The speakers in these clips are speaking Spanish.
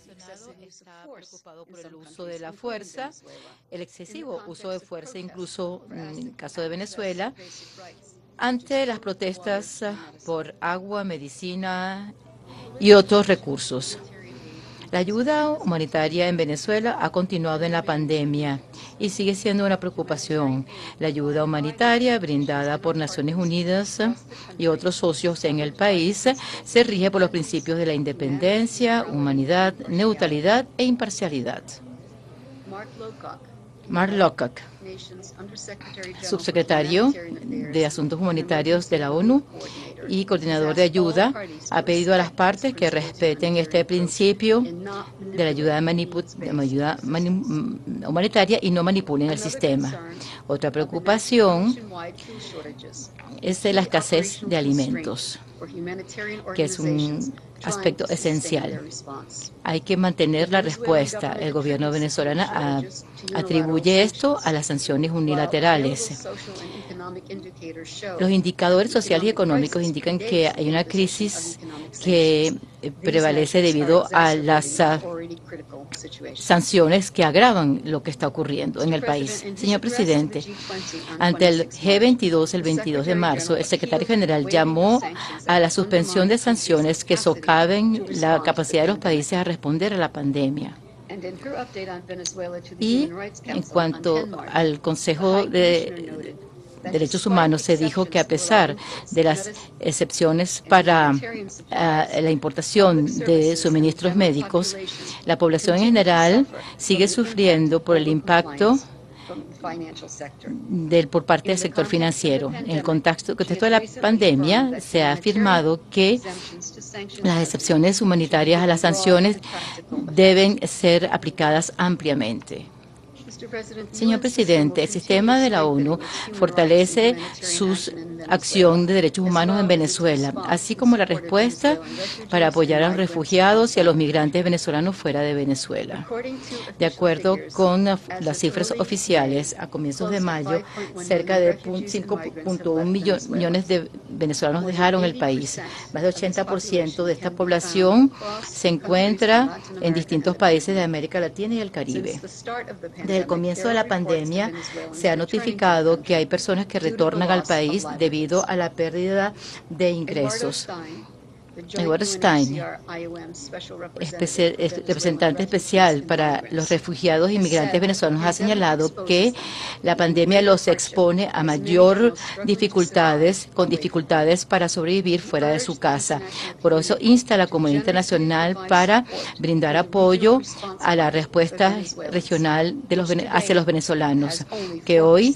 Senado está preocupado por el uso de la fuerza, el excesivo uso de fuerza, incluso en el caso de Venezuela, ante las protestas por agua, medicina y otros recursos. La ayuda humanitaria en Venezuela ha continuado en la pandemia y sigue siendo una preocupación. La ayuda humanitaria brindada por Naciones Unidas y otros socios en el país se rige por los principios de la independencia, humanidad, neutralidad e imparcialidad. Mark Lowcock, subsecretario de Asuntos Humanitarios de la ONU y coordinador de ayuda, ha pedido a las partes que respeten este principio de la ayuda, humanitaria y no manipulen el sistema. Otra preocupación es la escasez de alimentos, que es un aspecto esencial. Hay que mantener la respuesta. El gobierno venezolano atribuye esto a las sanciones unilaterales. Los indicadores sociales y económicos indican que hay una crisis que prevalece debido a las sanciones que agravan lo que está ocurriendo en el país. Señor presidente, ante el G22 el 22 de marzo, el secretario general llamó a la suspensión de sanciones que socaven la capacidad de los países a responder a la pandemia. Y en cuanto al Consejo de Derechos Humanos, se dijo que a pesar de las excepciones para la importación de suministros médicos, la población en general sigue sufriendo por el impacto por parte del sector financiero. En el contexto de la pandemia, se ha afirmado que las excepciones humanitarias a las sanciones deben ser aplicadas ampliamente. Señor presidente, el sistema de la ONU fortalece su acción de derechos humanos en Venezuela, así como la respuesta para apoyar a los refugiados y a los migrantes venezolanos fuera de Venezuela. De acuerdo con las cifras oficiales, a comienzos de mayo, cerca de 5.1 millones de venezolanos dejaron el país. Más del 80% de esta población se encuentra en distintos países de América Latina y el Caribe. Desde el comienzo de la pandemia se ha notificado que hay personas que retornan al país debido a la pérdida de ingresos. Edward Stein, representante especial para los refugiados e inmigrantes venezolanos, ha señalado que la pandemia los expone a mayor dificultades para sobrevivir fuera de su casa. Por eso insta a la comunidad internacional para brindar apoyo a la respuesta regional hacia los venezolanos, que hoy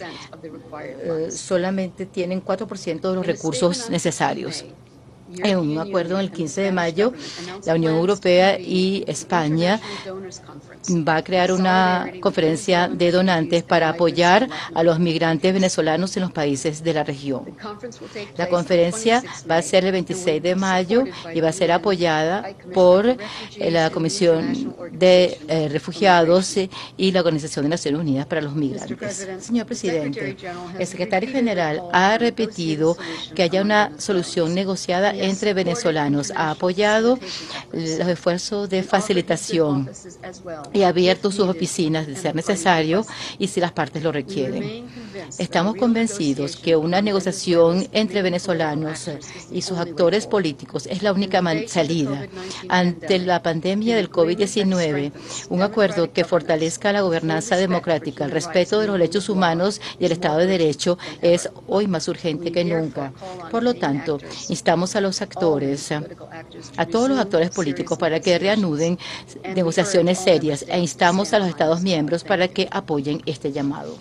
solamente tienen 4% de los recursos necesarios. En un acuerdo el 15 de mayo, la Unión Europea y España va a crear una conferencia de donantes para apoyar a los migrantes venezolanos en los países de la región. La conferencia va a ser el 26 de mayo y va a ser apoyada por la Comisión de Refugiados y la Organización de Naciones Unidas para los Migrantes. Señor presidente, el secretario general ha repetido que haya una solución negociada entre venezolanos, ha apoyado los esfuerzos de facilitación y ha abierto sus oficinas de ser necesario y si las partes lo requieren. Estamos convencidos que una negociación entre venezolanos y sus actores políticos es la única salida ante la pandemia del COVID-19. Un acuerdo que fortalezca la gobernanza democrática, el respeto de los derechos humanos y el Estado de Derecho es hoy más urgente que nunca. Por lo tanto, instamos a los actores, a todos los actores políticos para que reanuden negociaciones serias e instamos a los Estados miembros para que apoyen este llamado.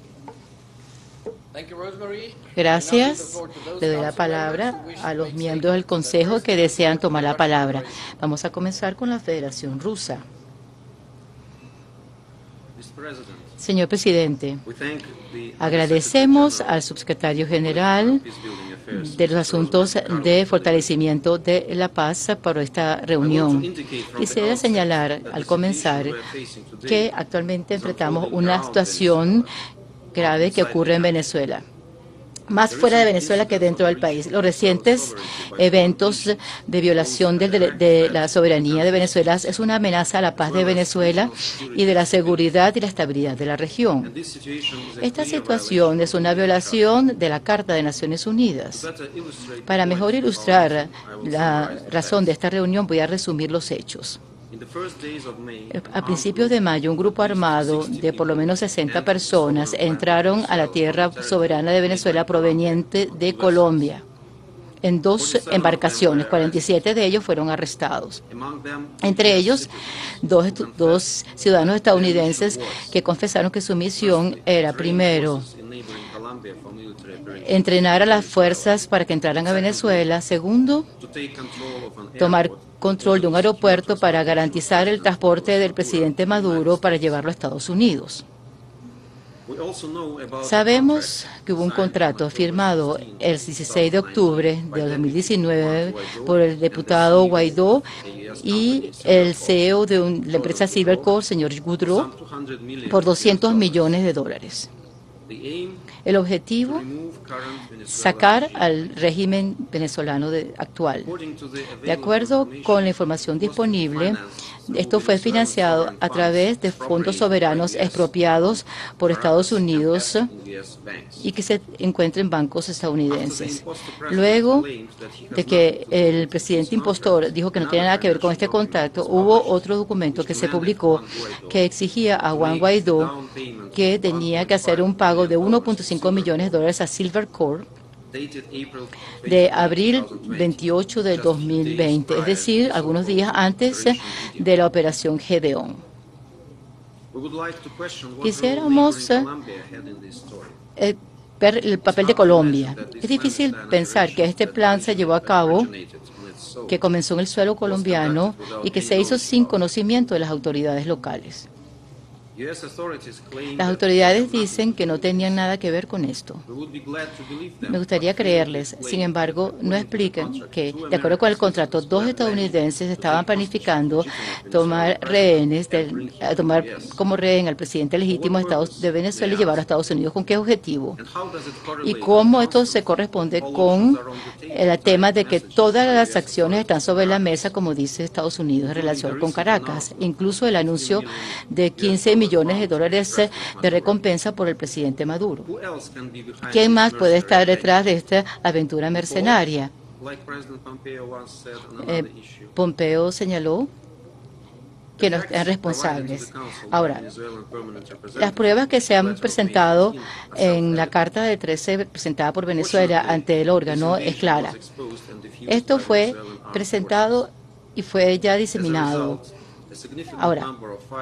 Gracias. Le doy la palabra a los miembros del Consejo que desean tomar la palabra. Vamos a comenzar con la Federación Rusa. Señor presidente, agradecemos al subsecretario general de los Asuntos de Fortalecimiento de la Paz por esta reunión. Quisiera señalar al comenzar que actualmente enfrentamos una situación grave que ocurre en Venezuela. más fuera de Venezuela que dentro del país. Los recientes eventos de violación de la soberanía de Venezuela es una amenaza a la paz de Venezuela y de la seguridad y la estabilidad de la región. Esta situación es una violación de la Carta de Naciones Unidas. Para mejor ilustrar la razón de esta reunión, voy a resumir los hechos. A principios de mayo, un grupo armado de por lo menos 60 personas entraron a la tierra soberana de Venezuela proveniente de Colombia en 2 embarcaciones. 47 de ellos fueron arrestados. Entre ellos, dos ciudadanos estadounidenses que confesaron que su misión era, primero, entrenar a las fuerzas para que entraran a Venezuela. Segundo, tomar control de un aeropuerto para garantizar el transporte del presidente Maduro para llevarlo a Estados Unidos. Sabemos que hubo un contrato firmado el 16 de octubre de 2019 por el diputado Guaidó y el CEO de la empresa Silvercorp, señor Goudreau, por $200 millones. El objetivo, sacar al régimen venezolano actual. De acuerdo con la información disponible, esto fue financiado a través de fondos soberanos expropiados por Estados Unidos y que se encuentran en bancos estadounidenses. Luego de que el presidente impostor dijo que no tenía nada que ver con este contrato, hubo otro documento que se publicó que exigía a Juan Guaidó que tenía que hacer un pago de $1.5 millones a Silvercorp de abril 28 de 2020, es decir, algunos días antes de la operación Gedeón. Quisiéramos ver el papel de Colombia. Es difícil pensar que este plan se llevó a cabo, que comenzó en el suelo colombiano y que se hizo sin conocimiento de las autoridades locales. Las autoridades dicen que no tenían nada que ver con esto. Me gustaría creerles. Sin embargo, no explican que, de acuerdo con el contrato, 2 estadounidenses estaban planificando tomar como rehén al presidente legítimo de Venezuela y llevarlo a Estados Unidos. ¿Con qué objetivo? Y cómo esto se corresponde con el tema de que todas las acciones están sobre la mesa, como dice Estados Unidos, en relación con Caracas. Incluso el anuncio de $15 millones de recompensa por el presidente Maduro. ¿Quién más puede estar detrás de esta aventura mercenaria? Pompeo señaló que no están responsables. Ahora, las pruebas que se han presentado en la Carta de 13 presentada por Venezuela ante el órgano es clara. Esto fue presentado y fue ya diseminado. Ahora,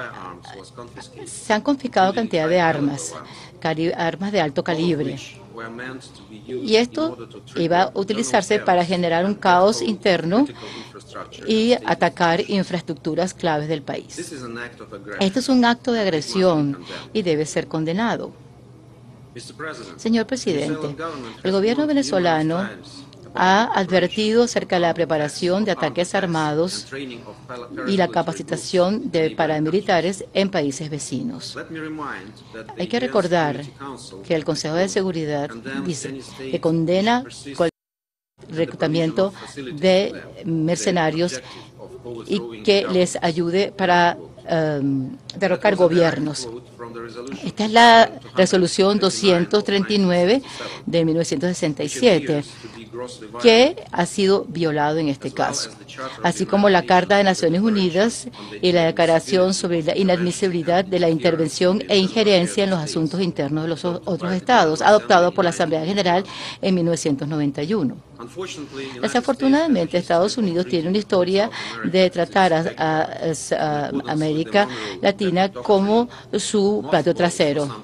se han confiscado cantidad de armas de alto calibre. Y esto iba a utilizarse para generar un caos interno y atacar infraestructuras claves del país. Esto es un acto de agresión y debe ser condenado. Señor presidente, el gobierno venezolano ha advertido acerca de la preparación de ataques armados y la capacitación de paramilitares en países vecinos. Hay que recordar que el Consejo de Seguridad dice que condena cualquier reclutamiento de mercenarios y que les ayude para derrocar gobiernos. Esta es la resolución 239 de 1967, que ha sido violado en este caso, así como la Carta de Naciones Unidas y la Declaración sobre la inadmisibilidad de la intervención e injerencia en los asuntos internos de los otros estados, adoptado por la Asamblea General en 1991. Desafortunadamente, Estados Unidos tiene una historia de tratar a América Latina como su plato trasero.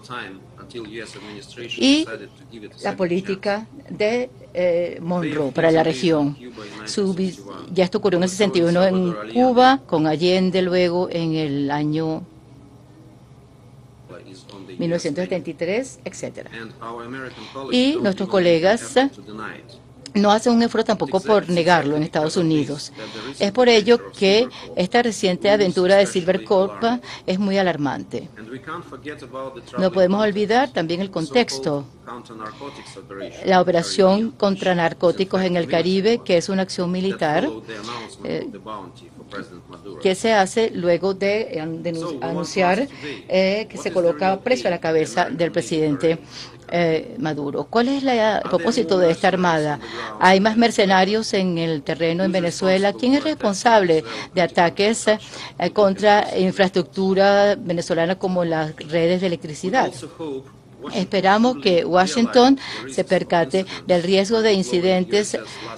Y la política de Monroe para la región. Ya esto ocurrió en el 61 en Cuba, con Allende luego en el año 1973, etc. Y nuestros colegas no hacen un esfuerzo tampoco por negarlo en Estados Unidos. Es por ello que esta reciente aventura de Silvercorp es muy alarmante. No podemos olvidar también el contexto la operación contra narcóticos en el Caribe, que es una acción militar que se hace luego de anunciar que se coloca precio a la cabeza del presidente Maduro. ¿Cuál es el propósito de esta armada? ¿Hay más mercenarios en el terreno en Venezuela? ¿Quién es responsable de ataques contra infraestructura venezolana como las redes de electricidad? Esperamos que Washington se percate del riesgo de incidentes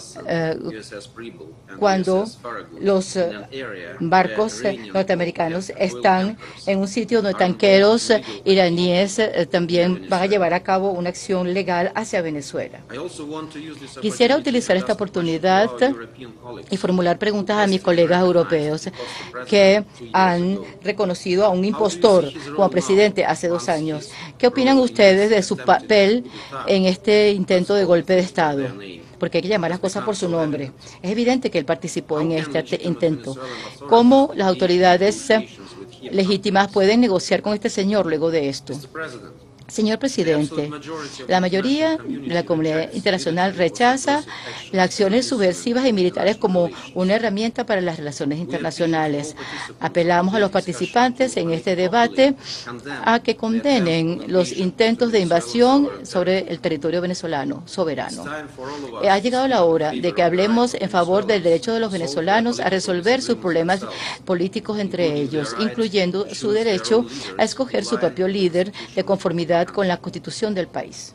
cuando los barcos norteamericanos están en un sitio donde tanqueros iraníes también van a llevar a cabo una acción legal hacia Venezuela. Quisiera utilizar esta oportunidad y formular preguntas a mis colegas europeos que han reconocido a un impostor como presidente hace 2 años. ¿Qué opinan ustedes de su papel en este intento de golpe de Estado? Porque hay que llamar las cosas por su nombre. Es evidente que él participó en este intento. ¿Cómo las autoridades legítimas pueden negociar con este señor luego de esto? Señor presidente, la mayoría de la comunidad internacional rechaza las acciones subversivas y militares como una herramienta para las relaciones internacionales. Apelamos a los participantes en este debate a que condenen los intentos de invasión sobre el territorio venezolano soberano. Ha llegado la hora de que hablemos en favor del derecho de los venezolanos a resolver sus problemas políticos entre ellos, incluyendo su derecho a escoger su propio líder de conformidad con la Constitución del país.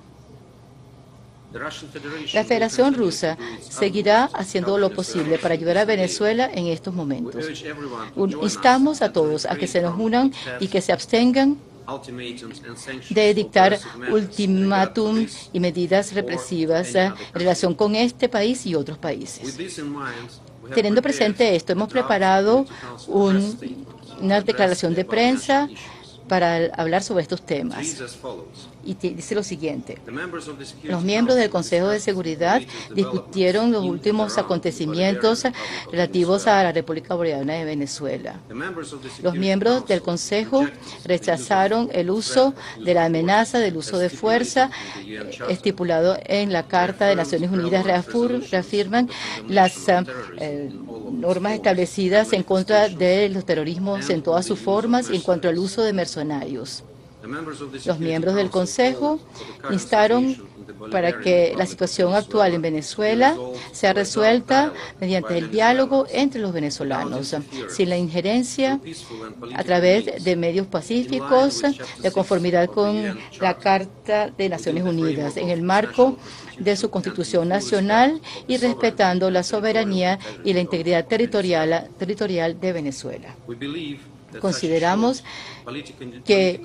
La Federación Rusa seguirá haciendo lo posible para ayudar a Venezuela en estos momentos. Instamos a todos a que se nos unan y que se abstengan de dictar ultimátum y medidas represivas en relación con este país y otros países. Teniendo presente esto, hemos preparado una declaración de prensa para hablar sobre estos temas. Y dice lo siguiente: los miembros del Consejo de Seguridad discutieron los últimos acontecimientos relativos a la República Bolivariana de Venezuela. Los miembros del Consejo rechazaron el uso de la amenaza del uso de fuerza estipulado en la Carta de Naciones Unidas. Reafirman las normas establecidas en contra de los terrorismos en todas sus formas y en cuanto al uso de mercenarios. Los miembros del Consejo instaron para que la situación actual en Venezuela sea resuelta mediante el diálogo entre los venezolanos, sin la injerencia, a través de medios pacíficos, de conformidad con la Carta de Naciones Unidas, en el marco de su Constitución Nacional y respetando la soberanía y la integridad territorial de Venezuela. Consideramos que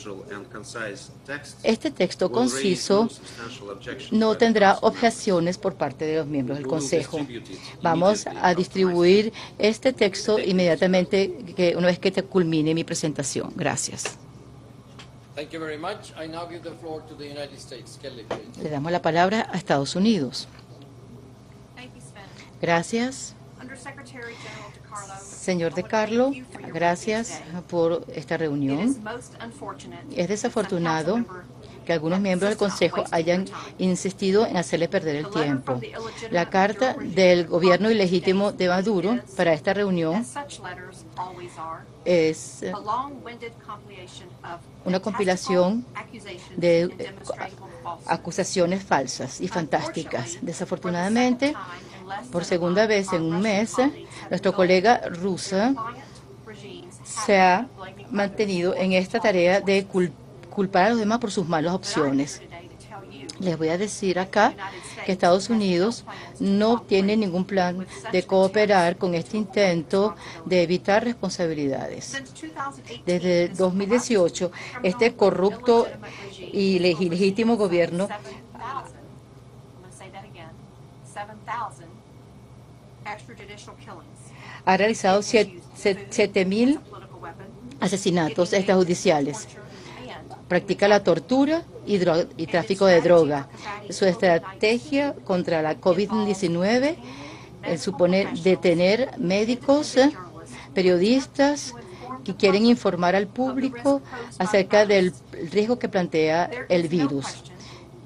este texto conciso no tendrá objeciones por parte de los miembros del Consejo. Vamos a distribuir este texto inmediatamente una vez que culmine mi presentación. Gracias. Le damos la palabra a Estados Unidos. Gracias. Señor De Carlo, gracias por esta reunión. Es desafortunado que algunos miembros del Consejo hayan insistido en hacerle perder el tiempo. La carta del gobierno ilegítimo de Maduro para esta reunión es una compilación de acusaciones falsas y fantásticas. Desafortunadamente, por segunda vez en un mes, nuestro colega ruso se ha mantenido en esta tarea de culpar a los demás por sus malas opciones. Les voy a decir acá que Estados Unidos no tiene ningún plan de cooperar con este intento de evitar responsabilidades. Desde 2018, este corrupto y ilegítimo gobierno ha realizado 7.000 asesinatos extrajudiciales. Practica la tortura y tráfico de droga. Su estrategia contra la COVID-19 supone detener médicos, periodistas que quieren informar al público acerca del riesgo que plantea el virus.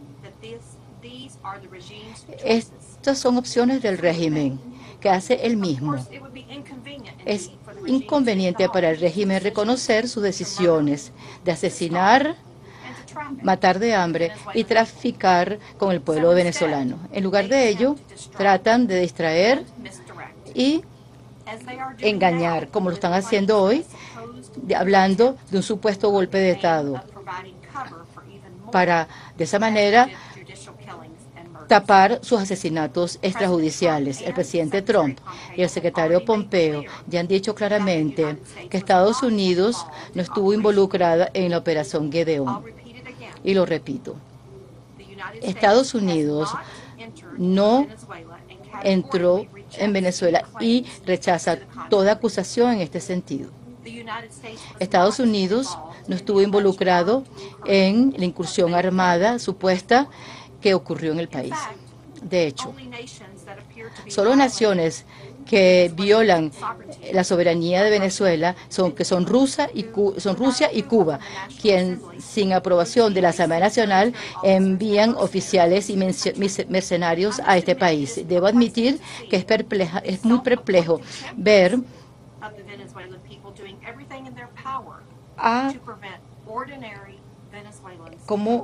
Estas son opciones del régimen que hace él mismo. Es inconveniente para el régimen reconocer sus decisiones de asesinar, matar de hambre y traficar con el pueblo venezolano. En lugar de ello, tratan de distraer y engañar, como lo están haciendo hoy, hablando de un supuesto golpe de Estado, para de esa manera tapar sus asesinatos extrajudiciales. El presidente Trump y el secretario Pompeo ya han dicho claramente que Estados Unidos no estuvo involucrada en la operación Gedeón. Y lo repito, Estados Unidos no entró en Venezuela y rechaza toda acusación en este sentido. Estados Unidos no estuvo involucrado en la incursión armada supuesta que ocurrió en el país. De hecho, solo naciones que violan la soberanía de Venezuela son Rusia y Cuba, quien sin aprobación de la Asamblea Nacional envían oficiales y mercenarios a este país. Debo admitir que es muy perplejo ver cómo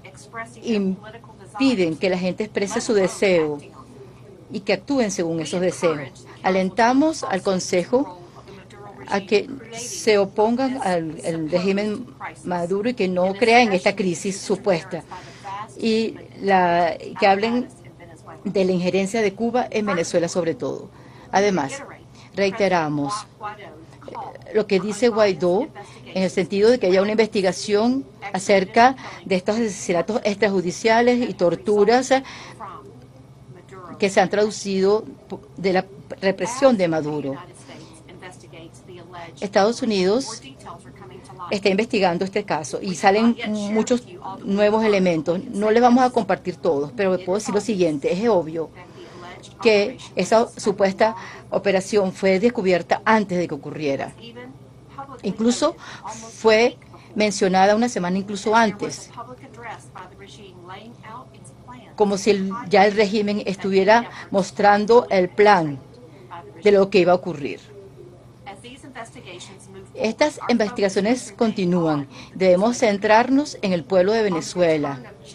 impiden que la gente exprese su deseo y que actúen según esos deseos. Alentamos al Consejo a que se opongan al régimen Maduro y que no crean esta crisis supuesta y que hablen de la injerencia de Cuba en Venezuela sobre todo. Además, reiteramos lo que dice Guaidó en el sentido de que haya una investigación acerca de estos asesinatos extrajudiciales y torturas que se han traducido de la represión de Maduro. Estados Unidos está investigando este caso y salen muchos nuevos elementos. No les vamos a compartir todos, pero puedo decir lo siguiente. Es obvio que esa supuesta operación fue descubierta antes de que ocurriera. Incluso fue mencionada una semana incluso antes, como si ya el régimen estuviera mostrando el plan de lo que iba a ocurrir. Estas investigaciones continúan. Debemos centrarnos en el pueblo de Venezuela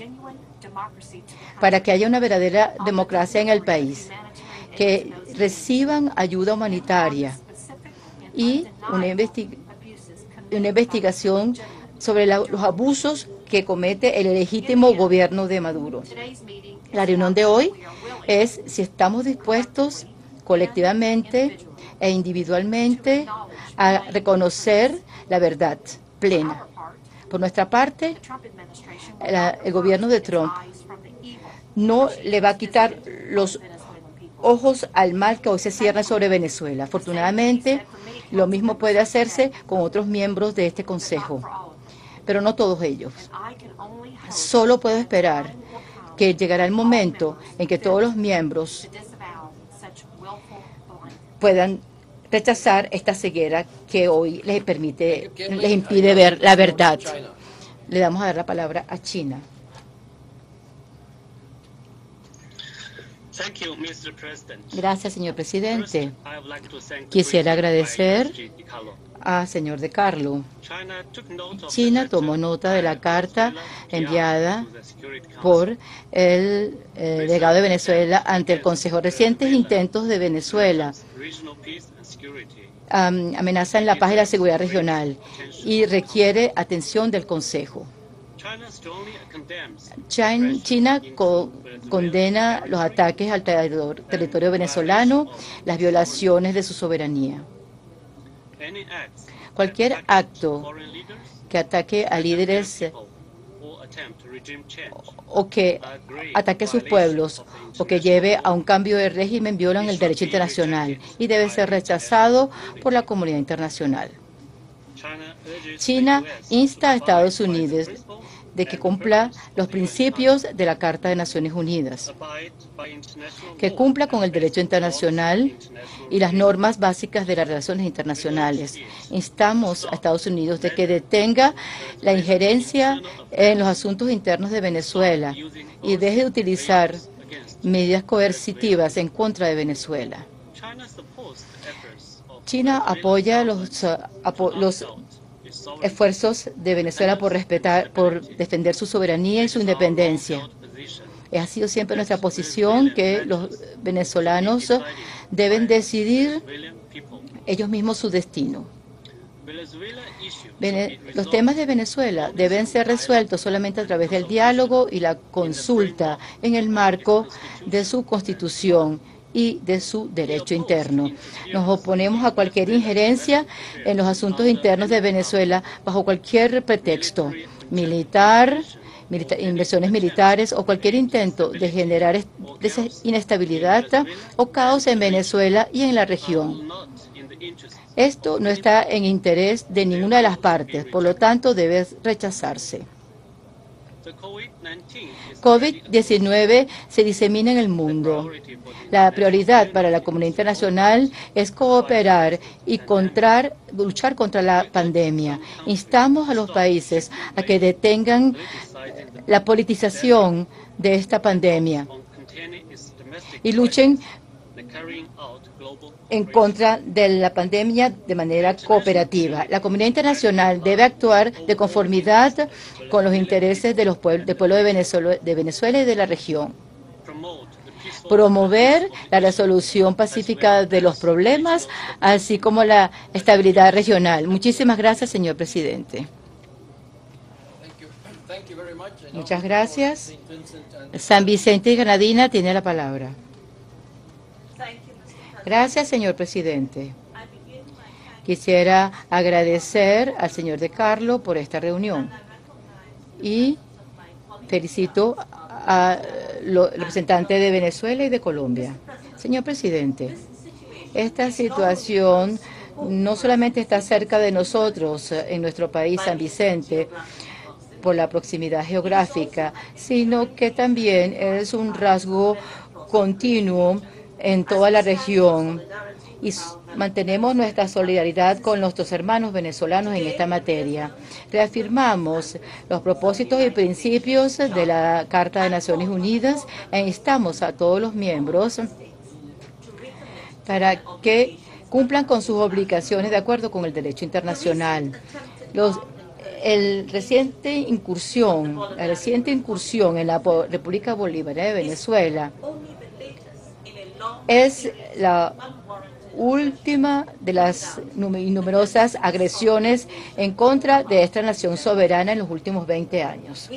para que haya una verdadera democracia en el país, que reciban ayuda humanitaria y una investigación sobre los abusos que comete el ilegítimo gobierno de Maduro. La reunión de hoy es si estamos dispuestos colectivamente e individualmente a reconocer la verdad plena. Por nuestra parte, el gobierno de Trump no le va a quitar los ojos al mal que hoy se cierra sobre Venezuela. Afortunadamente, lo mismo puede hacerse con otros miembros de este Consejo, pero no todos ellos. Solo puedo esperar que llegará el momento en que todos los miembros puedan rechazar esta ceguera que hoy les impide ver la verdad. Le damos a dar la palabra a China. Gracias, señor presidente. Quisiera agradecer al señor De Carlo. China tomó nota de la carta enviada por el delegado de Venezuela ante el Consejo. Recientes intentos de Venezuela amenazan la paz y la seguridad regional y requiere atención del Consejo. China condena los ataques al territorio venezolano, las violaciones de su soberanía. Cualquier acto que ataque a líderes o que ataque a sus pueblos o que lleve a un cambio de régimen violan el derecho internacional y debe ser rechazado por la comunidad internacional. China insta a Estados Unidos de que cumpla los principios de la Carta de Naciones Unidas, que cumpla con el derecho internacional y las normas básicas de las relaciones internacionales. Instamos a Estados Unidos de que detenga la injerencia en los asuntos internos de Venezuela y deje de utilizar medidas coercitivas en contra de Venezuela. China apoya los esfuerzos de Venezuela por defender su soberanía y su independencia. Ha sido siempre nuestra posición que los venezolanos deben decidir ellos mismos su destino. Los temas de Venezuela deben ser resueltos solamente a través del diálogo y la consulta en el marco de su Constitución y de su derecho interno. Nos oponemos a cualquier injerencia en los asuntos internos de Venezuela bajo cualquier pretexto militar, inversiones militares o cualquier intento de generar inestabilidad o caos en Venezuela y en la región. Esto no está en interés de ninguna de las partes, por lo tanto debe rechazarse. COVID-19 se disemina en el mundo. La prioridad para la comunidad internacional es cooperar y luchar contra la pandemia. Instamos a los países a que detengan la politización de esta pandemia y luchen en contra de la pandemia de manera cooperativa. La comunidad internacional debe actuar de conformidad con los intereses del pueblo de Venezuela y de la región. Promover la resolución pacífica de los problemas, así como la estabilidad regional. Muchísimas gracias, señor presidente. Muchas gracias. San Vicente y Granadina tiene la palabra. Gracias, señor presidente. Quisiera agradecer al señor De Carlo por esta reunión y felicito a los representantes de Venezuela y de Colombia. Señor presidente, esta situación no solamente está cerca de nosotros en nuestro país, San Vicente, por la proximidad geográfica, sino que también es un rasgo continuo en toda la región y mantenemos nuestra solidaridad con nuestros hermanos venezolanos en esta materia. Reafirmamos los propósitos y principios de la Carta de Naciones Unidas e instamos a todos los miembros para que cumplan con sus obligaciones de acuerdo con el derecho internacional. La reciente incursión en la República Bolivariana de Venezuela es la última de las numerosas agresiones en contra de esta nación soberana en los últimos 20 años.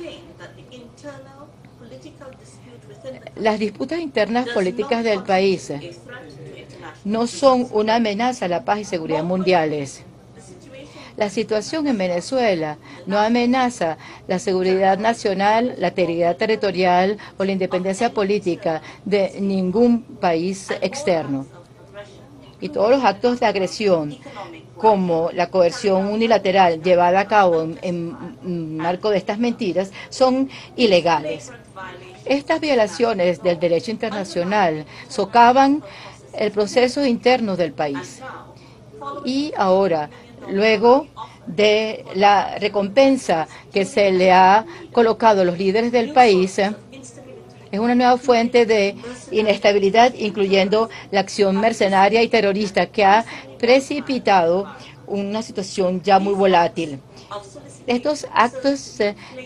Las disputas internas políticas del país no son una amenaza a la paz y seguridad mundiales. La situación en Venezuela no amenaza la seguridad nacional, la integridad territorial o la independencia política de ningún país externo. Y todos los actos de agresión, como la coerción unilateral llevada a cabo en marco de estas mentiras, son ilegales. Estas violaciones del derecho internacional socavan el proceso interno del país. Y ahora, luego de la recompensa que se le ha colocado a los líderes del país, es una nueva fuente de inestabilidad, incluyendo la acción mercenaria y terrorista que ha precipitado una situación ya muy volátil. Estos actos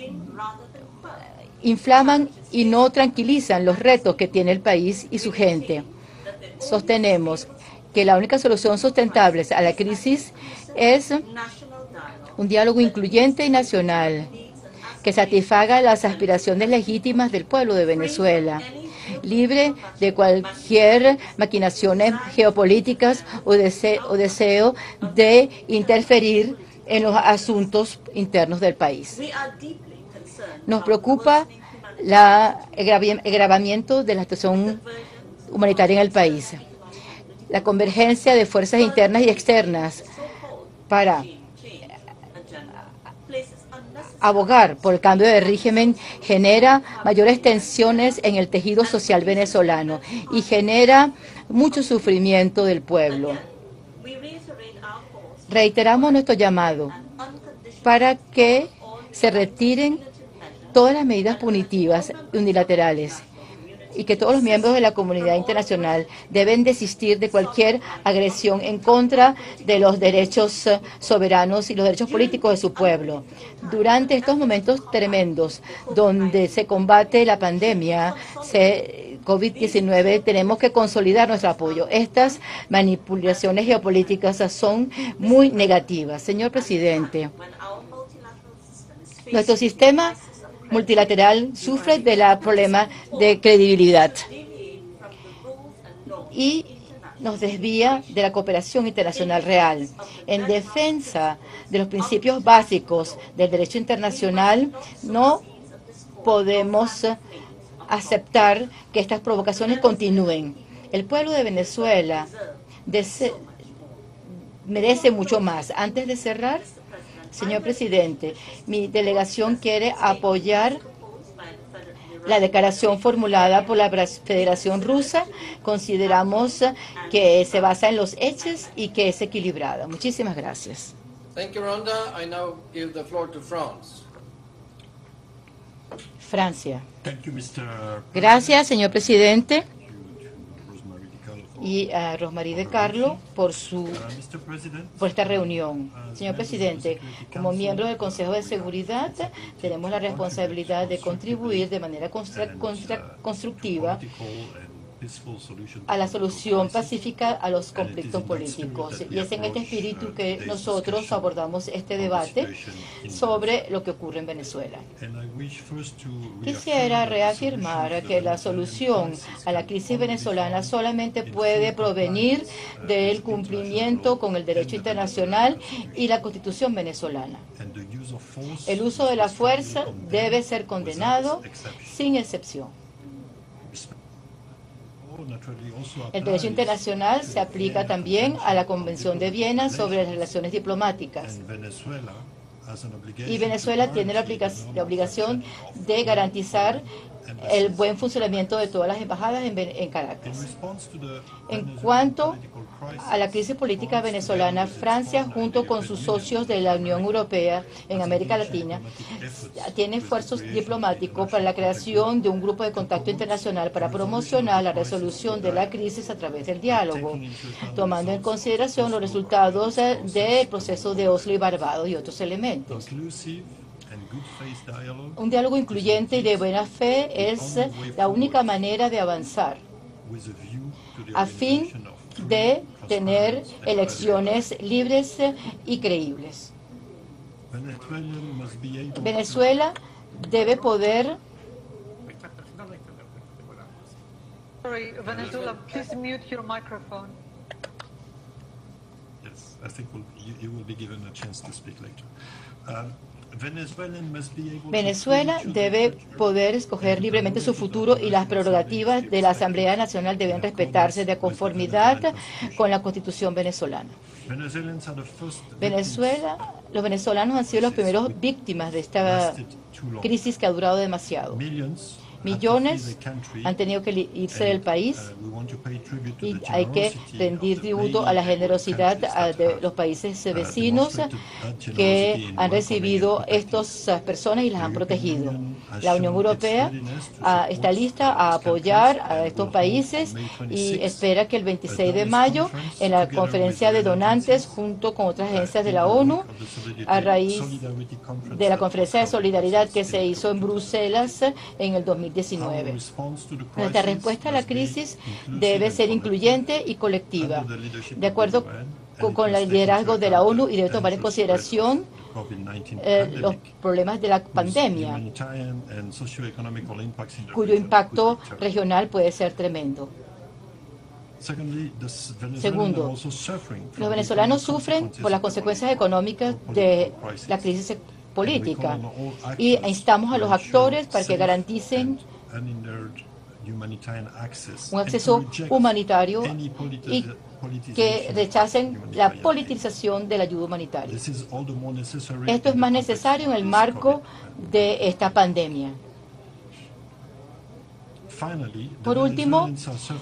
inflaman y no tranquilizan los retos que tiene el país y su gente. Sostenemos que la única solución sustentable a la crisis es un diálogo incluyente y nacional que satisfaga las aspiraciones legítimas del pueblo de Venezuela, libre de cualquier maquinaciones geopolíticas o deseo de interferir en los asuntos internos del país. Nos preocupa el agravamiento de la situación humanitaria en el país, la convergencia de fuerzas internas y externas para Abogar por el cambio de régimen genera mayores tensiones en el tejido social venezolano y genera mucho sufrimiento del pueblo. Reiteramos nuestro llamado para que se retiren todas las medidas punitivas unilaterales y que todos los miembros de la comunidad internacional deben desistir de cualquier agresión en contra de los derechos soberanos y los derechos políticos de su pueblo. Durante estos momentos tremendos donde se combate la pandemia COVID-19, tenemos que consolidar nuestro apoyo. Estas manipulaciones geopolíticas son muy negativas. Señor presidente, nuestro sistema multilateral sufre del problema de credibilidad y nos desvía de la cooperación internacional real. En defensa de los principios básicos del derecho internacional, no podemos aceptar que estas provocaciones continúen. El pueblo de Venezuela merece mucho más. Antes de cerrar, señor presidente, mi delegación quiere apoyar la declaración formulada por la Federación Rusa. Consideramos que se basa en los hechos y que es equilibrada. Muchísimas gracias. Francia. Gracias, señor presidente, y a Rosmarie de Carlo por esta reunión. Señor presidente, como miembro del Consejo de Seguridad, tenemos la responsabilidad de contribuir de manera constructiva a la solución pacífica a los conflictos políticos. Y es en este espíritu que nosotros abordamos este debate sobre lo que ocurre en Venezuela. Quisiera reafirmar que la solución a la crisis venezolana solamente puede provenir del cumplimiento con el derecho internacional y la Constitución venezolana. El uso de la fuerza debe ser condenado sin excepción. El derecho internacional se aplica también a la Convención de Viena sobre las relaciones diplomáticas. Y Venezuela tiene la obligación de garantizar el buen funcionamiento de todas las embajadas en Caracas. En cuanto a la crisis política venezolana, Francia, junto con sus socios de la Unión Europea en América Latina, tiene esfuerzos diplomáticos para la creación de un grupo de contacto internacional para promocionar la resolución de la crisis a través del diálogo, tomando en consideración los resultados del proceso de Oslo y Barbados y otros elementos. Un diálogo incluyente y de buena fe es la única manera de avanzar a fin de tener elecciones libres y creíbles. Venezuela debe poder... Sorry, Venezuela, please mute your microphone. Yes, I think you will be given a chance to speak later. Venezuela debe poder escoger libremente su futuro y las prerrogativas de la Asamblea Nacional deben respetarse de conformidad con la Constitución venezolana. Los venezolanos han sido los primeros víctimas de esta crisis que ha durado demasiado. Millones han tenido que irse del país y hay que rendir tributo a la generosidad de los países vecinos que han recibido estas personas y las han protegido. La Unión Europea está lista a apoyar a estos países y espera que el 26 de mayo, en la conferencia de donantes, junto con otras agencias de la ONU, a raíz de la conferencia de solidaridad que se hizo en Bruselas en el 2019. Nuestra respuesta a la crisis debe ser incluyente y colectiva, de acuerdo con el liderazgo de la ONU, y debe tomar en consideración los problemas de la pandemia, cuyo impacto regional puede ser tremendo. Segundo, los venezolanos sufren por las consecuencias económicas de la crisis política y instamos a los actores para que garanticen un acceso humanitario y que rechacen la politización de la ayuda humanitaria. Esto es más necesario en el marco de esta pandemia. Por último,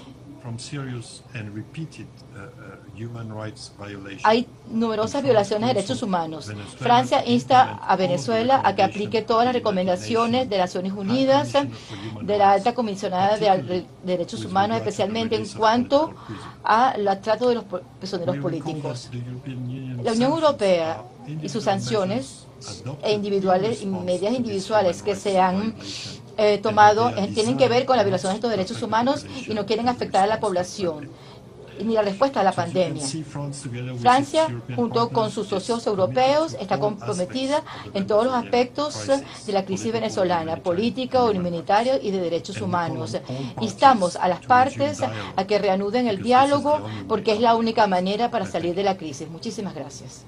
hay numerosas violaciones de derechos humanos. Francia insta a Venezuela a que aplique todas las recomendaciones de Naciones Unidas, de la alta comisionada de derechos humanos, especialmente en cuanto al trato de los prisioneros políticos. La Unión Europea y sus sanciones individuales y medidas individuales que se han tomado tienen que ver con la violación de estos derechos humanos y no quieren afectar a la población ni la respuesta a la pandemia. Francia, junto con sus socios europeos, está comprometida en todos los aspectos de la crisis venezolana, política, humanitaria y de derechos humanos. Instamos a las partes a que reanuden el diálogo porque es la única manera para salir de la crisis. Muchísimas gracias.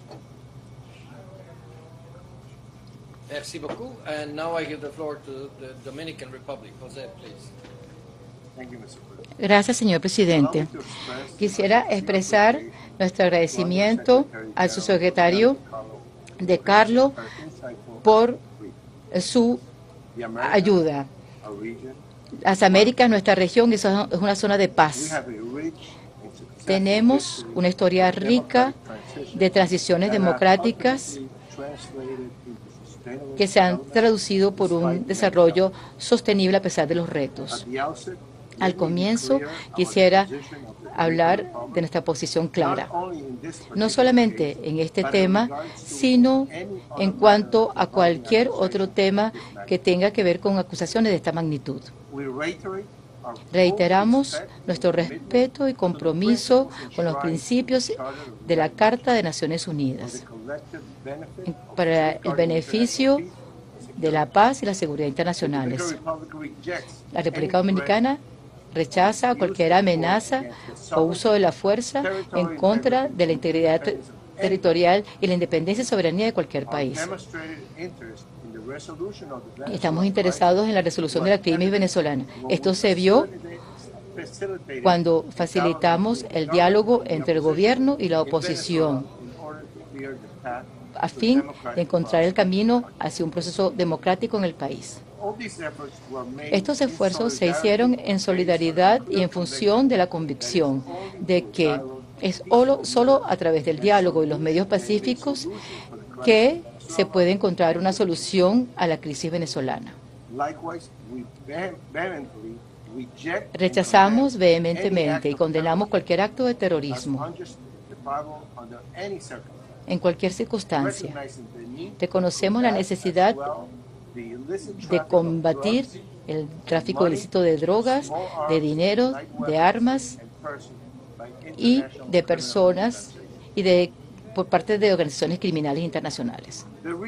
Merci beaucoup. And now I give the floor to the Dominican Republic. José, please. Gracias, señor presidente. Quisiera expresar nuestro agradecimiento al subsecretario de Carlos por su ayuda. Las Américas, nuestra región, es una zona de paz. Tenemos una historia rica de transiciones democráticas que se han traducido por un desarrollo sostenible a pesar de los retos. Al comienzo, quisiera hablar de nuestra posición clara, no solamente en este tema, sino en cuanto a cualquier otro tema que tenga que ver con acusaciones de esta magnitud. Reiteramos nuestro respeto y compromiso con los principios de la Carta de Naciones Unidas para el beneficio de la paz y la seguridad internacionales. La República Dominicana rechaza cualquier amenaza o uso de la fuerza en contra de la integridad territorial y la independencia y soberanía de cualquier país. Estamos interesados en la resolución de la crisis venezolana. Esto se vio cuando facilitamos el diálogo entre el gobierno y la oposición a fin de encontrar el camino hacia un proceso democrático en el país. Estos esfuerzos se hicieron en solidaridad y en función de la convicción de que es solo a través del diálogo y los medios pacíficos que se puede encontrar una solución a la crisis venezolana. Rechazamos vehementemente y condenamos cualquier acto de terrorismo en cualquier circunstancia. Reconocemos la necesidad de combatir el tráfico ilícito de drogas, de dinero, de armas y de personas y por parte de organizaciones criminales internacionales.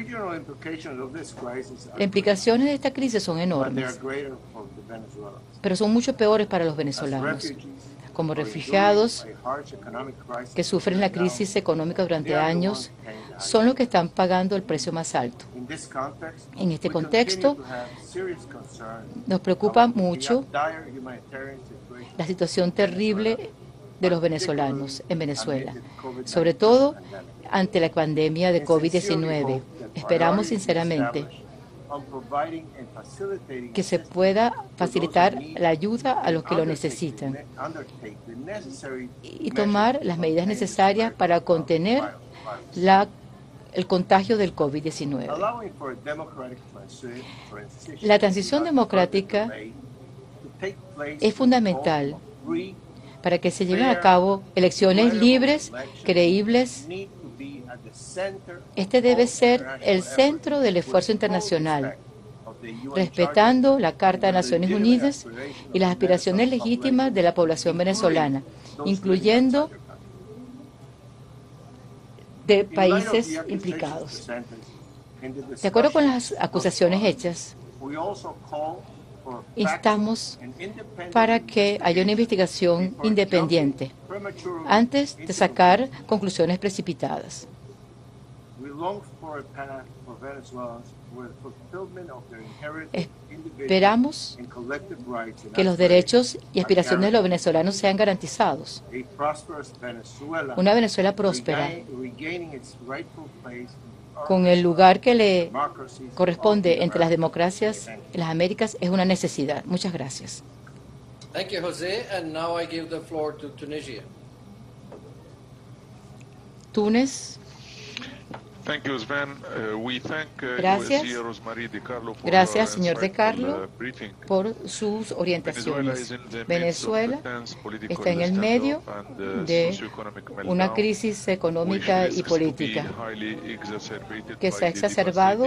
Las implicaciones de esta crisis son enormes, pero son mucho peores para los venezolanos. Como refugiados que sufren la crisis económica durante años, son los que están pagando el precio más alto. En este contexto, nos preocupa mucho la situación terrible de los venezolanos en Venezuela, sobre todo ante la pandemia de COVID-19. Esperamos sinceramente que se pueda facilitar la ayuda a los que lo necesitan y tomar las medidas necesarias para contener el contagio del COVID-19. La transición democrática es fundamental para que se lleven a cabo elecciones libres, creíbles. Este debe ser el centro del esfuerzo internacional, respetando la Carta de Naciones Unidas y las aspiraciones legítimas de la población venezolana, incluyendo de países implicados. De acuerdo con las acusaciones hechas, instamos para que haya una investigación independiente antes de sacar conclusiones precipitadas. Esperamos que los derechos y aspiraciones de los venezolanos sean garantizados. Una Venezuela próspera, con el lugar que le corresponde entre las democracias en las Américas, es una necesidad. Muchas gracias. Thank you, Jose. And now I give the floor to Tunisia. Túnez. Thank you, Sven. We thank Gracias. USG Rosemary DiCarlo for Gracias, her señor De insightful, Carlo, briefing. por sus orientaciones. Venezuela está en el medio de una crisis económica y política que se ha exacerbado.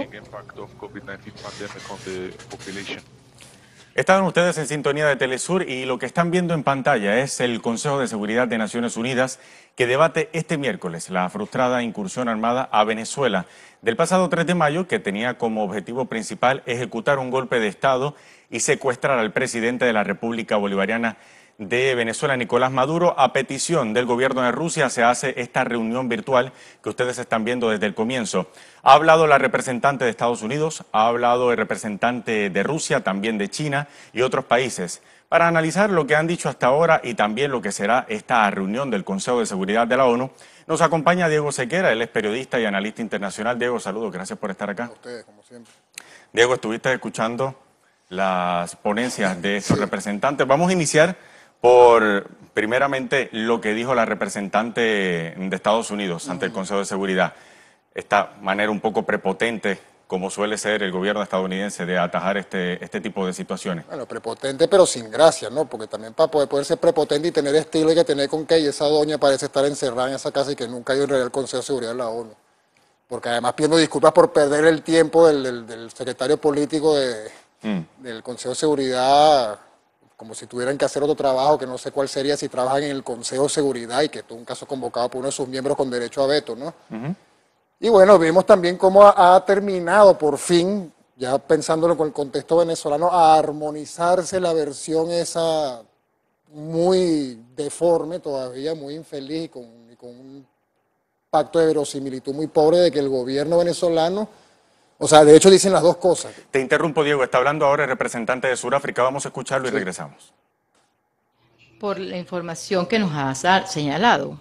Estaban ustedes en sintonía de Telesur y lo que están viendo en pantalla es el Consejo de Seguridad de Naciones Unidas que debate este miércoles la frustrada incursión armada a Venezuela del pasado 3 de mayo que tenía como objetivo principal ejecutar un golpe de Estado y secuestrar al presidente de la República Bolivariana de Venezuela, Nicolás Maduro. A petición del gobierno de Rusia se hace esta reunión virtual que ustedes están viendo desde el comienzo. Ha hablado la representante de Estados Unidos, ha hablado el representante de Rusia, también de China y otros países, para analizar lo que han dicho hasta ahora y también lo que será esta reunión del Consejo de Seguridad de la ONU. Nos acompaña Diego Sequera, él es periodista y analista internacional. Diego, saludos, gracias por estar acá. A ustedes, como siempre. Diego, estuviste escuchando las ponencias de estos representantes. Vamos a iniciar por, primeramente, lo que dijo la representante de Estados Unidos ante el Consejo de Seguridad. Esta manera un poco prepotente, como suele ser el gobierno estadounidense, de atajar este tipo de situaciones. Bueno, prepotente pero sin gracia, ¿no? Porque también para poder ser prepotente y tener estilo hay que tener con qué, y esa doña parece estar encerrada en esa casa y que nunca ha ido en realidad al Consejo de Seguridad de la ONU. Porque además pidiendo disculpas por perder el tiempo del secretario político del Consejo de Seguridad, como si tuvieran que hacer otro trabajo que no sé cuál sería si trabajan en el Consejo de Seguridad y que esto es un caso convocado por uno de sus miembros con derecho a veto, ¿no? Y bueno, vimos también cómo ha terminado por fin, ya pensándolo con el contexto venezolano, a armonizarse la versión esa muy deforme todavía, muy infeliz y con un pacto de verosimilitud muy pobre de que el gobierno venezolano, o sea, de hecho dicen las dos cosas. Te interrumpo, Diego, está hablando ahora el representante de Sudáfrica, vamos a escucharlo y regresamos. Por la información que nos ha señalado.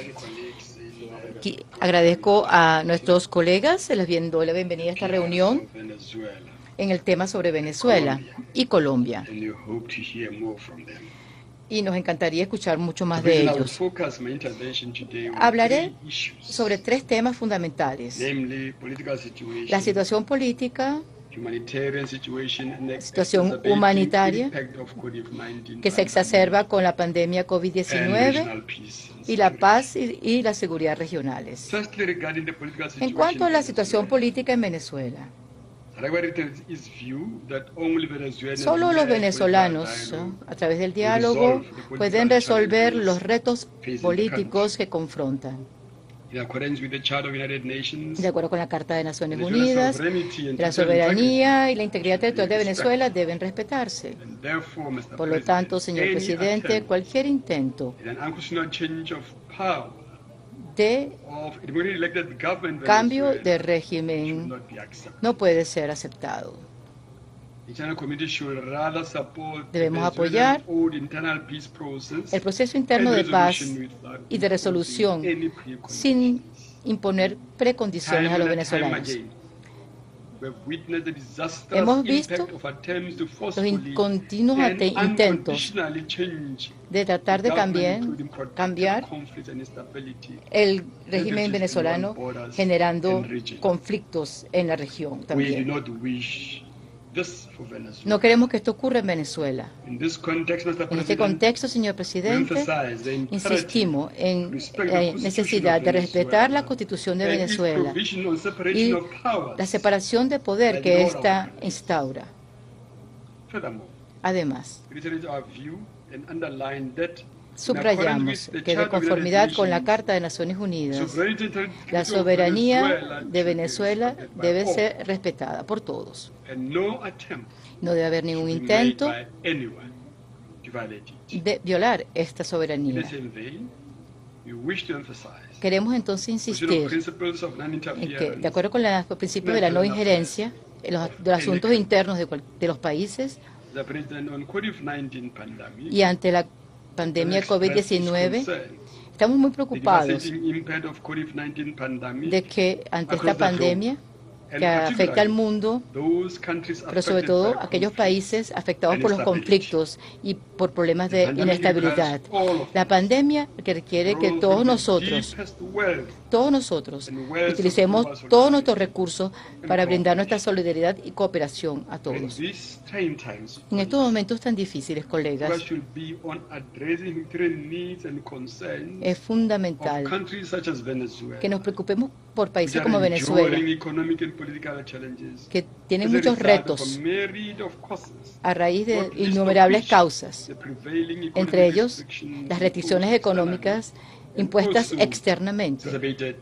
Agradezco a nuestros colegas, les doy la bienvenida a esta reunión en el tema sobre Venezuela y Colombia. Y nos encantaría escuchar mucho más de ellos. Hablaré sobre 3 temas fundamentales: la situación política, situación humanitaria que se exacerba con la pandemia COVID-19 y la paz y la seguridad regionales. En cuanto a la situación política en Venezuela, solo los venezolanos, a través del diálogo, pueden resolver los retos políticos que confrontan. De acuerdo con la Carta de Naciones Unidas, la soberanía y la integridad territorial de Venezuela deben respetarse. Por lo tanto, señor presidente, cualquier intento de cambio de régimen no puede ser aceptado. Debemos apoyar el proceso interno de paz y de resolución sin imponer precondiciones a los venezolanos. Hemos visto los continuos intentos de tratar de cambiar el régimen venezolano, generando conflictos en la región también. No queremos que esto ocurra en Venezuela. En este contexto, señor presidente, insistimos en la necesidad de respetar la Constitución de Venezuela y la separación de poder que ésta instaura. Además, subrayamos que de conformidad con la Carta de Naciones Unidas, la soberanía de Venezuela debe ser respetada por todos. No debe haber ningún intento de violar esta soberanía. Queremos entonces insistir en que, de acuerdo con los principios de la no injerencia en los asuntos internos de los países, Y ante la pandemia COVID-19, estamos muy preocupados de que ante esta pandemia que afecta al mundo, pero sobre todo aquellos países afectados por los conflictos y por problemas de inestabilidad. La pandemia que requiere que todos nosotros utilicemos todos nuestros recursos para brindar nuestra solidaridad y cooperación a todos. En estos momentos tan difíciles, colegas, es fundamental que nos preocupemos por países como Venezuela, que tienen muchos retos a raíz de innumerables causas, entre ellos las restricciones económicas impuestas externamente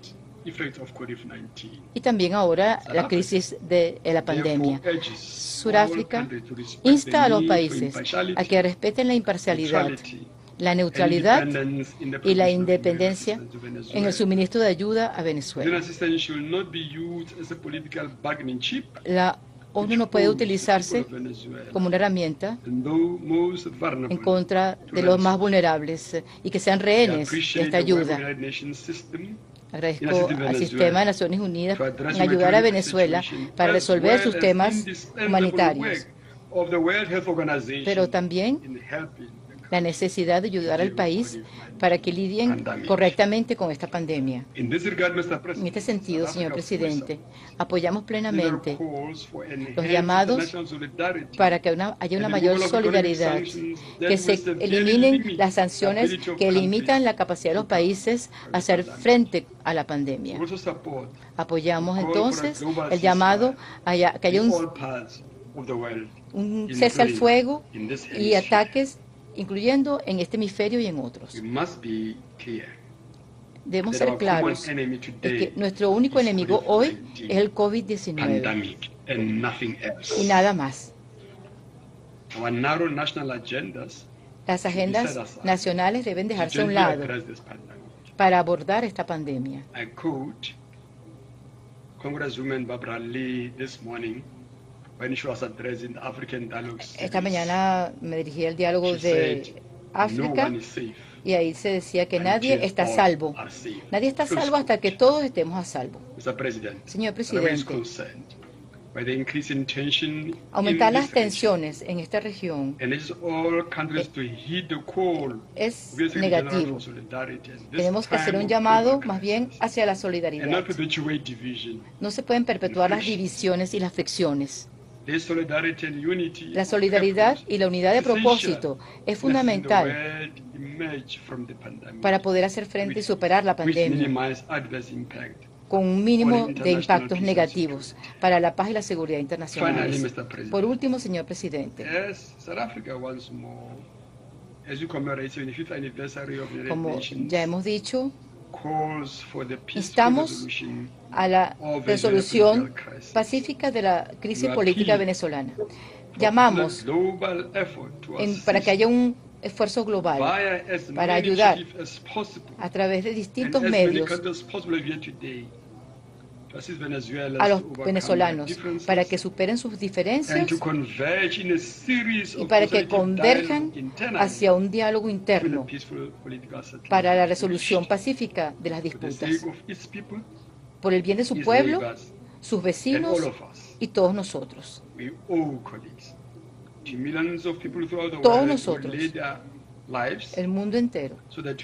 y también ahora la crisis de la pandemia. Sudáfrica insta a los países a que respeten la imparcialidad, la neutralidad y la independencia en el suministro de ayuda a Venezuela. La ONU no puede utilizarse como una herramienta en contra de los más vulnerables y que sean rehenes de esta ayuda. Agradezco al sistema de Naciones Unidas en ayudar a Venezuela para resolver sus temas humanitarios, pero también la necesidad de ayudar al país para que lidien correctamente con esta pandemia. En este sentido, señor presidente, apoyamos plenamente los llamados para que haya una mayor solidaridad, que se eliminen las sanciones que limitan la capacidad de los países a hacer frente a la pandemia. Apoyamos entonces el llamado a que haya un cese al fuego y ataques, incluyendo en este hemisferio y en otros. Debemos ser claros de que nuestro único enemigo hoy es el COVID-19 y nada más. Las agendas nacionales deben dejarse a un lado para abordar esta pandemia. Esta mañana me dirigí al diálogo de África y ahí se decía que nadie está a salvo. Nadie está a salvo hasta que todos estemos a salvo. Señor presidente, aumentar las tensiones en esta región es negativo. Tenemos que hacer un llamado más bien hacia la solidaridad. No se pueden perpetuar las divisiones y las fricciones. La solidaridad y la unidad de propósito es fundamental para poder hacer frente y superar la pandemia con un mínimo de impactos negativos para la paz y la seguridad internacionales. Por último, señor presidente, como ya hemos dicho, instamos a la resolución pacífica de la crisis política venezolana. Llamamos para que haya un esfuerzo global para ayudar a través de distintos medios a los venezolanos para que superen sus diferencias y para que converjan hacia un diálogo interno para la resolución pacífica de las disputas, por el bien de su pueblo, sus vecinos y todos nosotros. Todos nosotros, el mundo entero,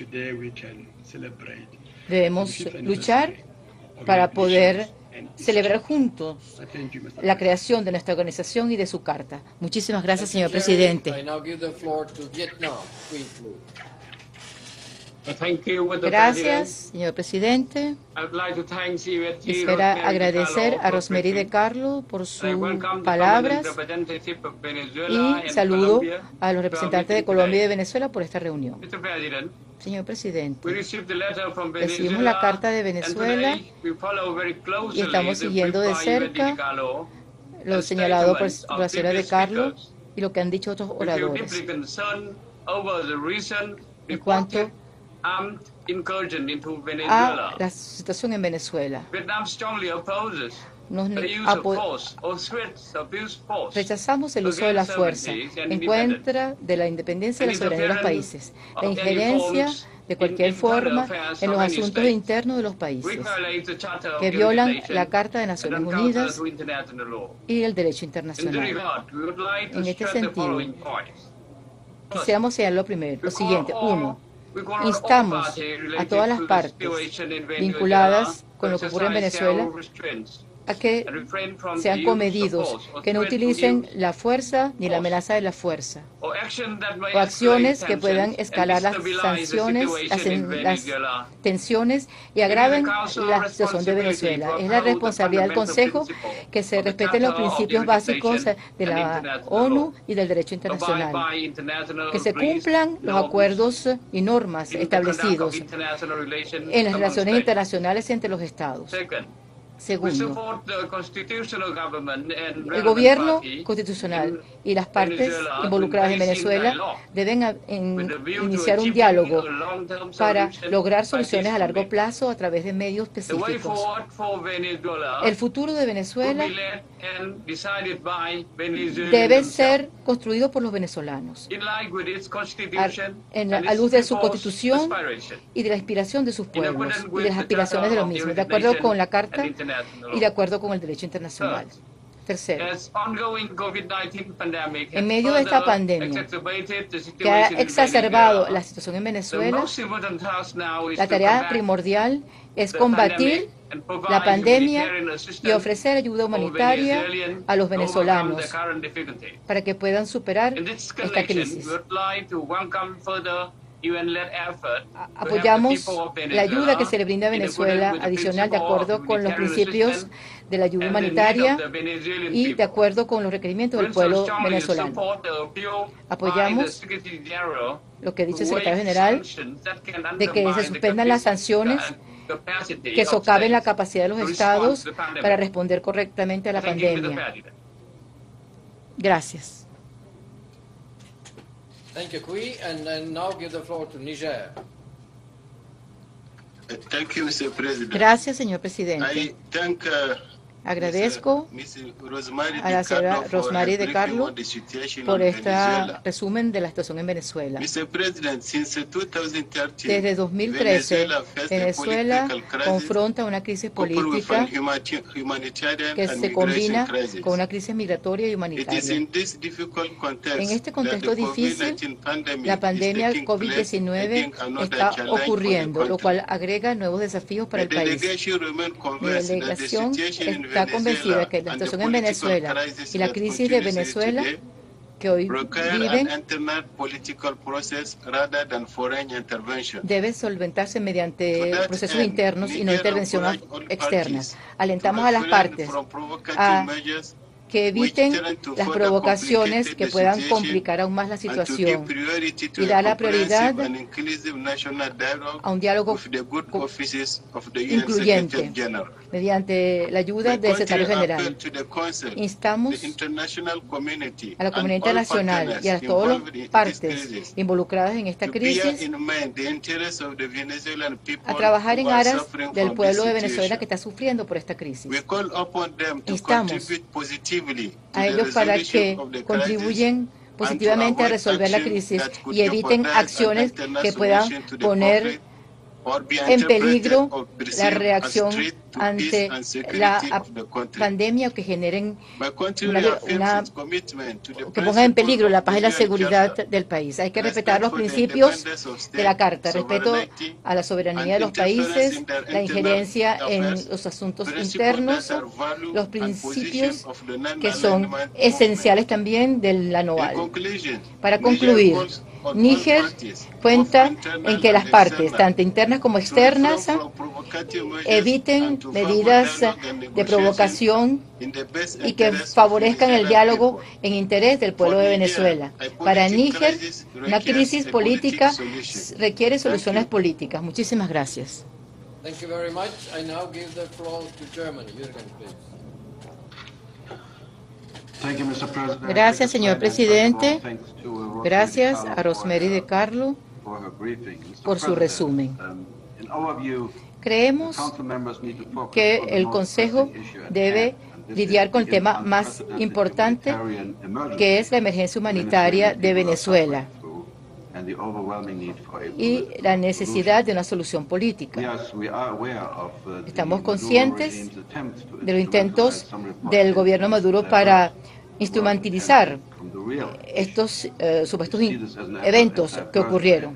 debemos luchar para poder celebrar juntos la creación de nuestra organización y de su carta. Muchísimas gracias, señor presidente. Gracias, señor presidente. Quisiera agradecer a Rosemary de Carlo por sus palabras y saludo a los representantes de Colombia y de Venezuela por esta reunión. Señor presidente, recibimos la carta de Venezuela y estamos siguiendo de cerca lo señalado por la señora de Carlo y lo que han dicho otros oradores en cuanto a la situación en Venezuela. Rechazamos el uso de la fuerza en contra de la independencia y la soberanía de los países, la injerencia de cualquier forma en los asuntos internos de los países que violan la Carta de Naciones Unidas y el derecho internacional. En este sentido, quisiéramos señalar lo siguiente. Uno, instamos a todas las partes vinculadas con lo que ocurre en Venezuela a que sean comedidos, que no utilicen la fuerza ni la amenaza de la fuerza, o acciones que puedan escalar las sanciones, las tensiones y agraven la situación de Venezuela. Es la responsabilidad del Consejo que se respeten los principios básicos de la ONU y del derecho internacional, que se cumplan los acuerdos y normas establecidos en las relaciones internacionales entre los Estados. Segundo, el gobierno constitucional y las partes involucradas en Venezuela deben iniciar un diálogo para lograr soluciones a largo plazo a través de medios específicos. El futuro de Venezuela debe ser construido por los venezolanos a luz de su constitución y de la inspiración de sus pueblos y de las aspiraciones de los mismos, de acuerdo con la Carta y de acuerdo con el derecho internacional. Tercero, en medio de esta pandemia que ha exacerbado la situación en Venezuela, la tarea primordial es combatir la pandemia y ofrecer ayuda humanitaria a los venezolanos para que puedan superar esta crisis. Apoyamos la ayuda que se le brinda a Venezuela adicional de acuerdo con los principios de la ayuda humanitaria y de acuerdo con los requerimientos del pueblo venezolano. Apoyamos lo que dice el secretario general de que se suspendan las sanciones que socaven la capacidad de los estados para responder correctamente a la pandemia. Gracias. Thank you, Kui, and now give the floor to Niger. Thank you, Mr. President. Gracias, señor presidente. I thank, Agradezco a la señora Rosemary de Carlo por este resumen de la situación en Venezuela. Desde 2013, Venezuela confronta una crisis política que se combina con una crisis migratoria y humanitaria. En este contexto difícil, la pandemia COVID-19 está ocurriendo, lo cual agrega nuevos desafíos para el país. Mi delegación está convencida que la situación en Venezuela y la crisis de Venezuela que hoy viven debe solventarse mediante procesos internos y no intervención externa. Alentamos a las partes a que eviten las provocaciones que puedan complicar aún más la situación y dar la prioridad a un diálogo incluyente mediante la ayuda del secretario general. Instamos a la comunidad internacional y a todas las partes involucradas en esta crisis a trabajar en aras del pueblo de Venezuela que está sufriendo por esta crisis. Instamos a ellos para que contribuyan positivamente a resolver la crisis y eviten acciones que puedan poner en peligro la reacción ante la pandemia o que generen que pongan en peligro la paz y la seguridad del país. Hay que respetar los principios de la Carta, respeto a la soberanía de los países, la injerencia en los asuntos internos, los principios que son esenciales también de la NOAL. Para concluir, Níger cuenta en que las partes, tanto internas como externas, eviten medidas de provocación y que favorezcan el diálogo en interés del pueblo de Venezuela. Para Níger, una crisis política requiere soluciones políticas. Muchísimas gracias. Thank you very much. I now give the floor to Germany. Jürgen, please. Gracias, señor presidente. Gracias a Rosemary de Carlo por su resumen. Creemos que el Consejo debe lidiar con el tema más importante, que es la emergencia humanitaria de Venezuela y la necesidad de una solución política. Estamos conscientes de los intentos del gobierno Maduro para instrumentalizar estos supuestos eventos que ocurrieron.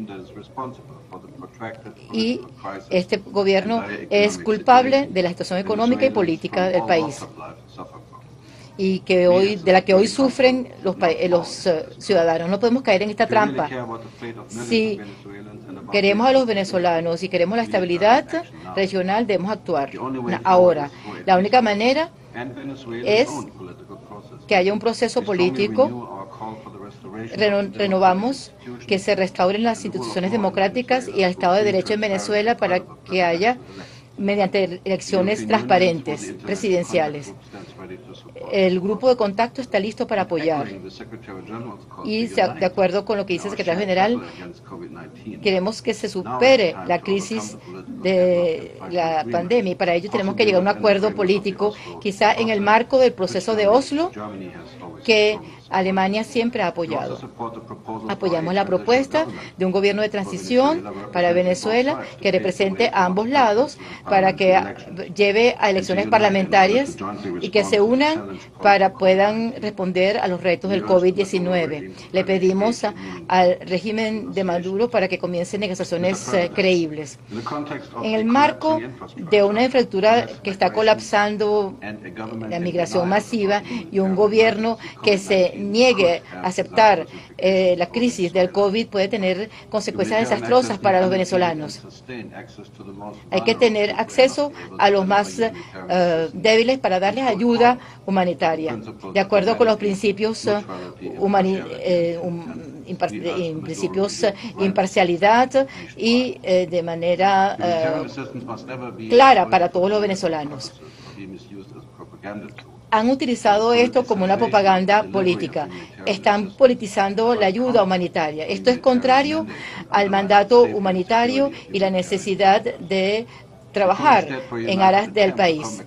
Y este gobierno es culpable de la situación económica y política del país, y de la que hoy sufren los ciudadanos. No podemos caer en esta trampa. Si queremos a los venezolanos y queremos la estabilidad regional, debemos actuar ahora. La única manera es que haya un proceso político. Renovamos que se restauren las instituciones democráticas y el Estado de Derecho en Venezuela para que haya, mediante elecciones transparentes, presidenciales. El grupo de contacto está listo para apoyar. Y de acuerdo con lo que dice el secretario general, queremos que se supere la crisis de la pandemia, y para ello tenemos que llegar a un acuerdo político, quizá en el marco del proceso de Oslo, que Alemania siempre ha apoyado. Apoyamos la propuesta de un gobierno de transición para Venezuela que represente a ambos lados, para que lleve a elecciones parlamentarias y que se unan para puedan responder a los retos del COVID-19. Le pedimos al régimen de Maduro para que comiencen negociaciones creíbles. En el marco de una infraestructura que está colapsando, la migración masiva, y un gobierno que se niegue a aceptar la crisis del COVID, puede tener consecuencias desastrosas para los venezolanos. Hay que tener acceso a los más débiles para darles ayuda humanitaria, de acuerdo con los principios principios imparcialidad y de manera clara para todos los venezolanos. Han utilizado esto como una propaganda política. Están politizando la ayuda humanitaria. Esto es contrario al mandato humanitario y la necesidad de trabajar en aras del país.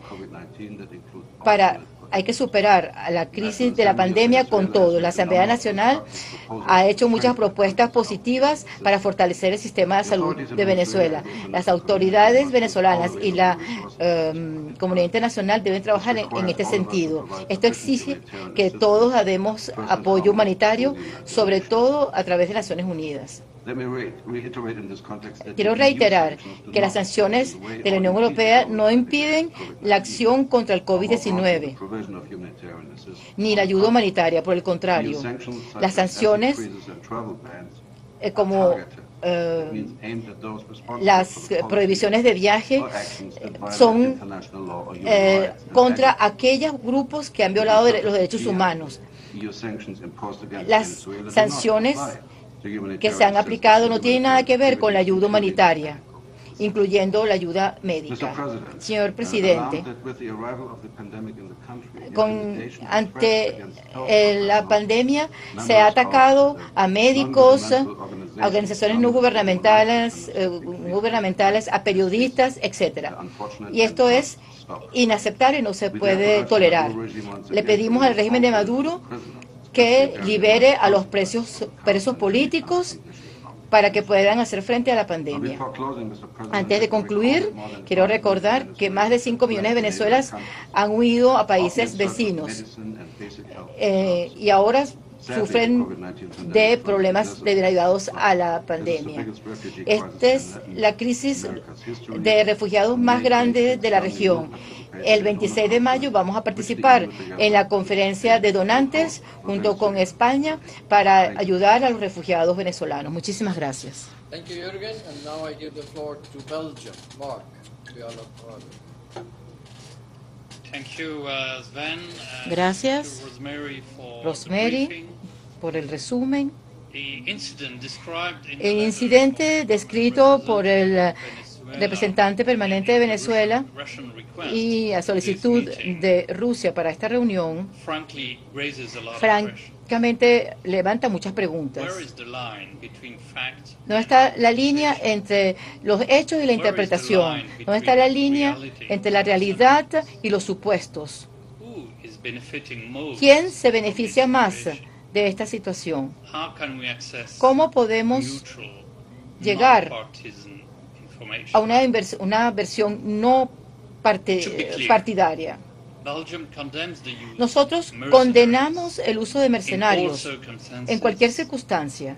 Hay que superar la crisis de la pandemia con todo. La Asamblea Nacional ha hecho muchas propuestas positivas para fortalecer el sistema de salud de Venezuela. Las autoridades venezolanas y la comunidad internacional deben trabajar en este sentido. Esto exige que todos demos apoyo humanitario, sobre todo a través de las Naciones Unidas. Quiero reiterar que las sanciones de la Unión Europea no impiden la acción contra el COVID-19 ni la ayuda humanitaria. Por el contrario, las sanciones como las prohibiciones de viaje son contra aquellos grupos que han violado los derechos humanos. Las sanciones que se han aplicado no tienen nada que ver con la ayuda humanitaria, incluyendo la ayuda médica. Señor presidente, ante la pandemia se ha atacado a médicos, a organizaciones no gubernamentales, a periodistas, etc. Y esto es inaceptable y no se puede tolerar. Le pedimos al régimen de Maduro que libere a los presos políticos para que puedan hacer frente a la pandemia. Antes de concluir, quiero recordar que más de 5 millones de venezolanos han huido a países vecinos y ahora sufren de problemas derivados a la pandemia. Esta es la crisis de refugiados más grande de la región. El 26 de mayo vamos a participar en la conferencia de donantes junto con España para ayudar a los refugiados venezolanos. Muchísimas gracias. Thank you, Jürgen. And now I give the floor to Belgium. Mark. Thank you, Sven. Gracias, For Rosemary, por el resumen. the incident described in El incidente descrito por el representante permanente de Venezuela y a solicitud de Rusia para esta reunión, francamente levanta muchas preguntas. ¿Dónde está la línea entre los hechos y la interpretación? ¿Dónde está la línea entre la realidad y los supuestos? ¿Quién se beneficia más de esta situación? ¿Cómo podemos llegar a una versión no partidaria? Nosotros condenamos el uso de mercenarios en cualquier circunstancia.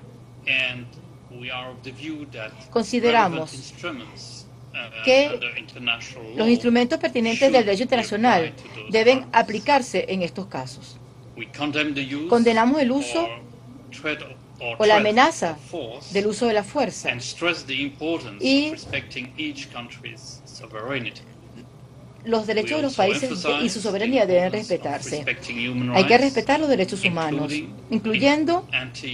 Consideramos que los instrumentos pertinentes del derecho internacional deben aplicarse en estos casos. Condenamos el uso o la amenaza del uso de la fuerza y los derechos de los países y su soberanía deben respetarse. Hay que respetar los derechos humanos, incluyendo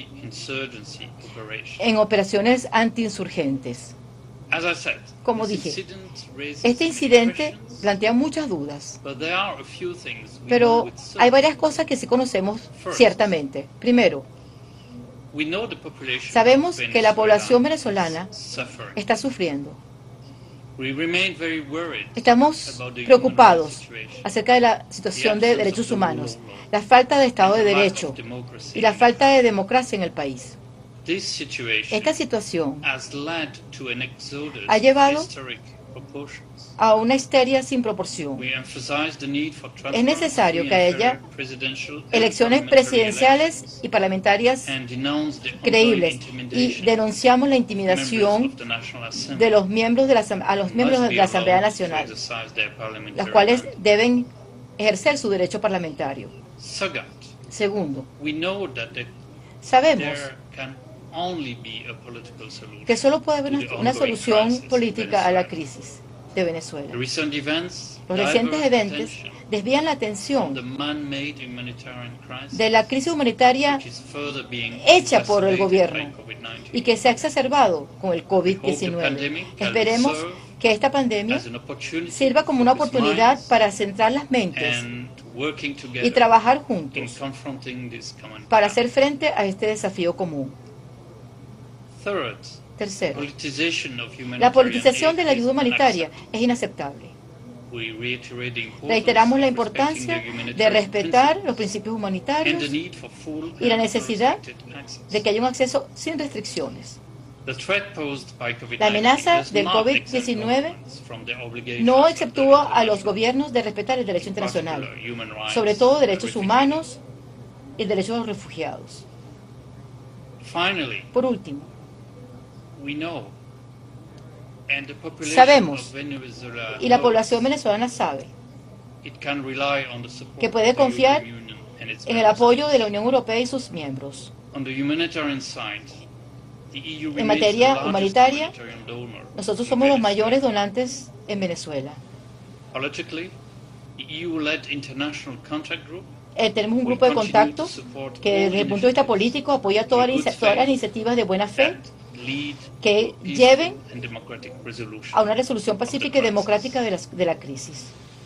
en operaciones antiinsurgentes. Como dije, este incidente plantea muchas dudas, pero hay varias cosas que sí conocemos ciertamente. Primero, sabemos que la población venezolana está sufriendo. Estamos preocupados acerca de la situación de derechos humanos, la falta de Estado de Derecho y la falta de democracia en el país. Esta situación ha llevado a una histeria sin proporción. Es necesario que haya elecciones presidenciales y parlamentarias creíbles y denunciamos la intimidación de los miembros de la Asamblea Nacional, las cuales deben ejercer su derecho parlamentario. Segundo, sabemos que solo puede haber una solución política a la crisis de Venezuela. Los recientes eventos desvían la atención de la crisis humanitaria hecha por el gobierno y que se ha exacerbado con el COVID-19. Esperemos que esta pandemia sirva como una oportunidad para centrar las mentes y trabajar juntos para hacer frente a este desafío común. Tercero, la politización de la ayuda humanitaria es inaceptable. Reiteramos la importancia de respetar los principios humanitarios y la necesidad de que haya un acceso sin restricciones. La amenaza del COVID-19 no exceptúa a los gobiernos de respetar el derecho internacional, sobre todo derechos humanos y derechos de los refugiados. Por último, sabemos, y la población venezolana sabe, que puede confiar en el apoyo de la Unión Europea y sus miembros. En materia humanitaria, nosotros somos los mayores donantes en Venezuela. Tenemos un grupo de contacto que desde el punto de vista político apoya todas las iniciativas de buena fe que lleven a una resolución pacífica y democrática de la crisis.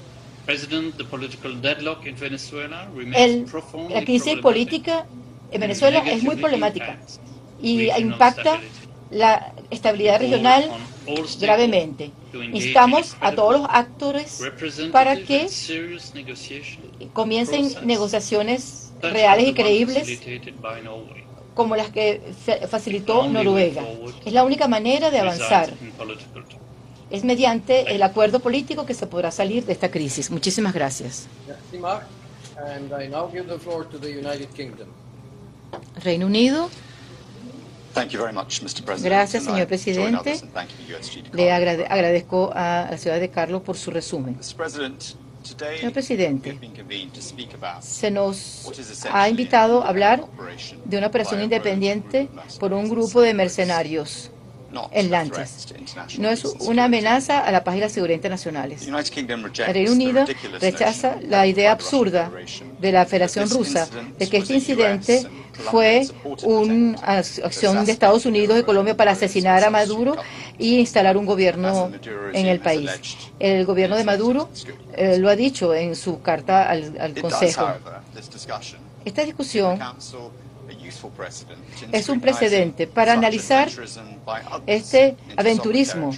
La crisis política en Venezuela es muy problemática y impacta la estabilidad regional gravemente. Instamos a todos los actores para que comiencen negociaciones reales y creíbles como las que facilitó Noruega. Es la única manera de avanzar. Es mediante el acuerdo político que se podrá salir de esta crisis. Muchísimas gracias. Reino Unido. Gracias, señor presidente. Le agradezco a la ciudad de Carlos por su resumen. Señor presidente, se nos ha invitado a hablar de una operación independiente por un grupo de mercenarios en lanchas. No es una amenaza a la paz y la seguridad internacionales. El Reino Unido rechaza la idea absurda de la Federación Rusa de que este incidente fue una acción de Estados Unidos y Colombia para asesinar a Maduro y instalar un gobierno en el país. El gobierno de Maduro lo ha dicho en su carta al Consejo. Esta discusión es un precedente para analizar este aventurismo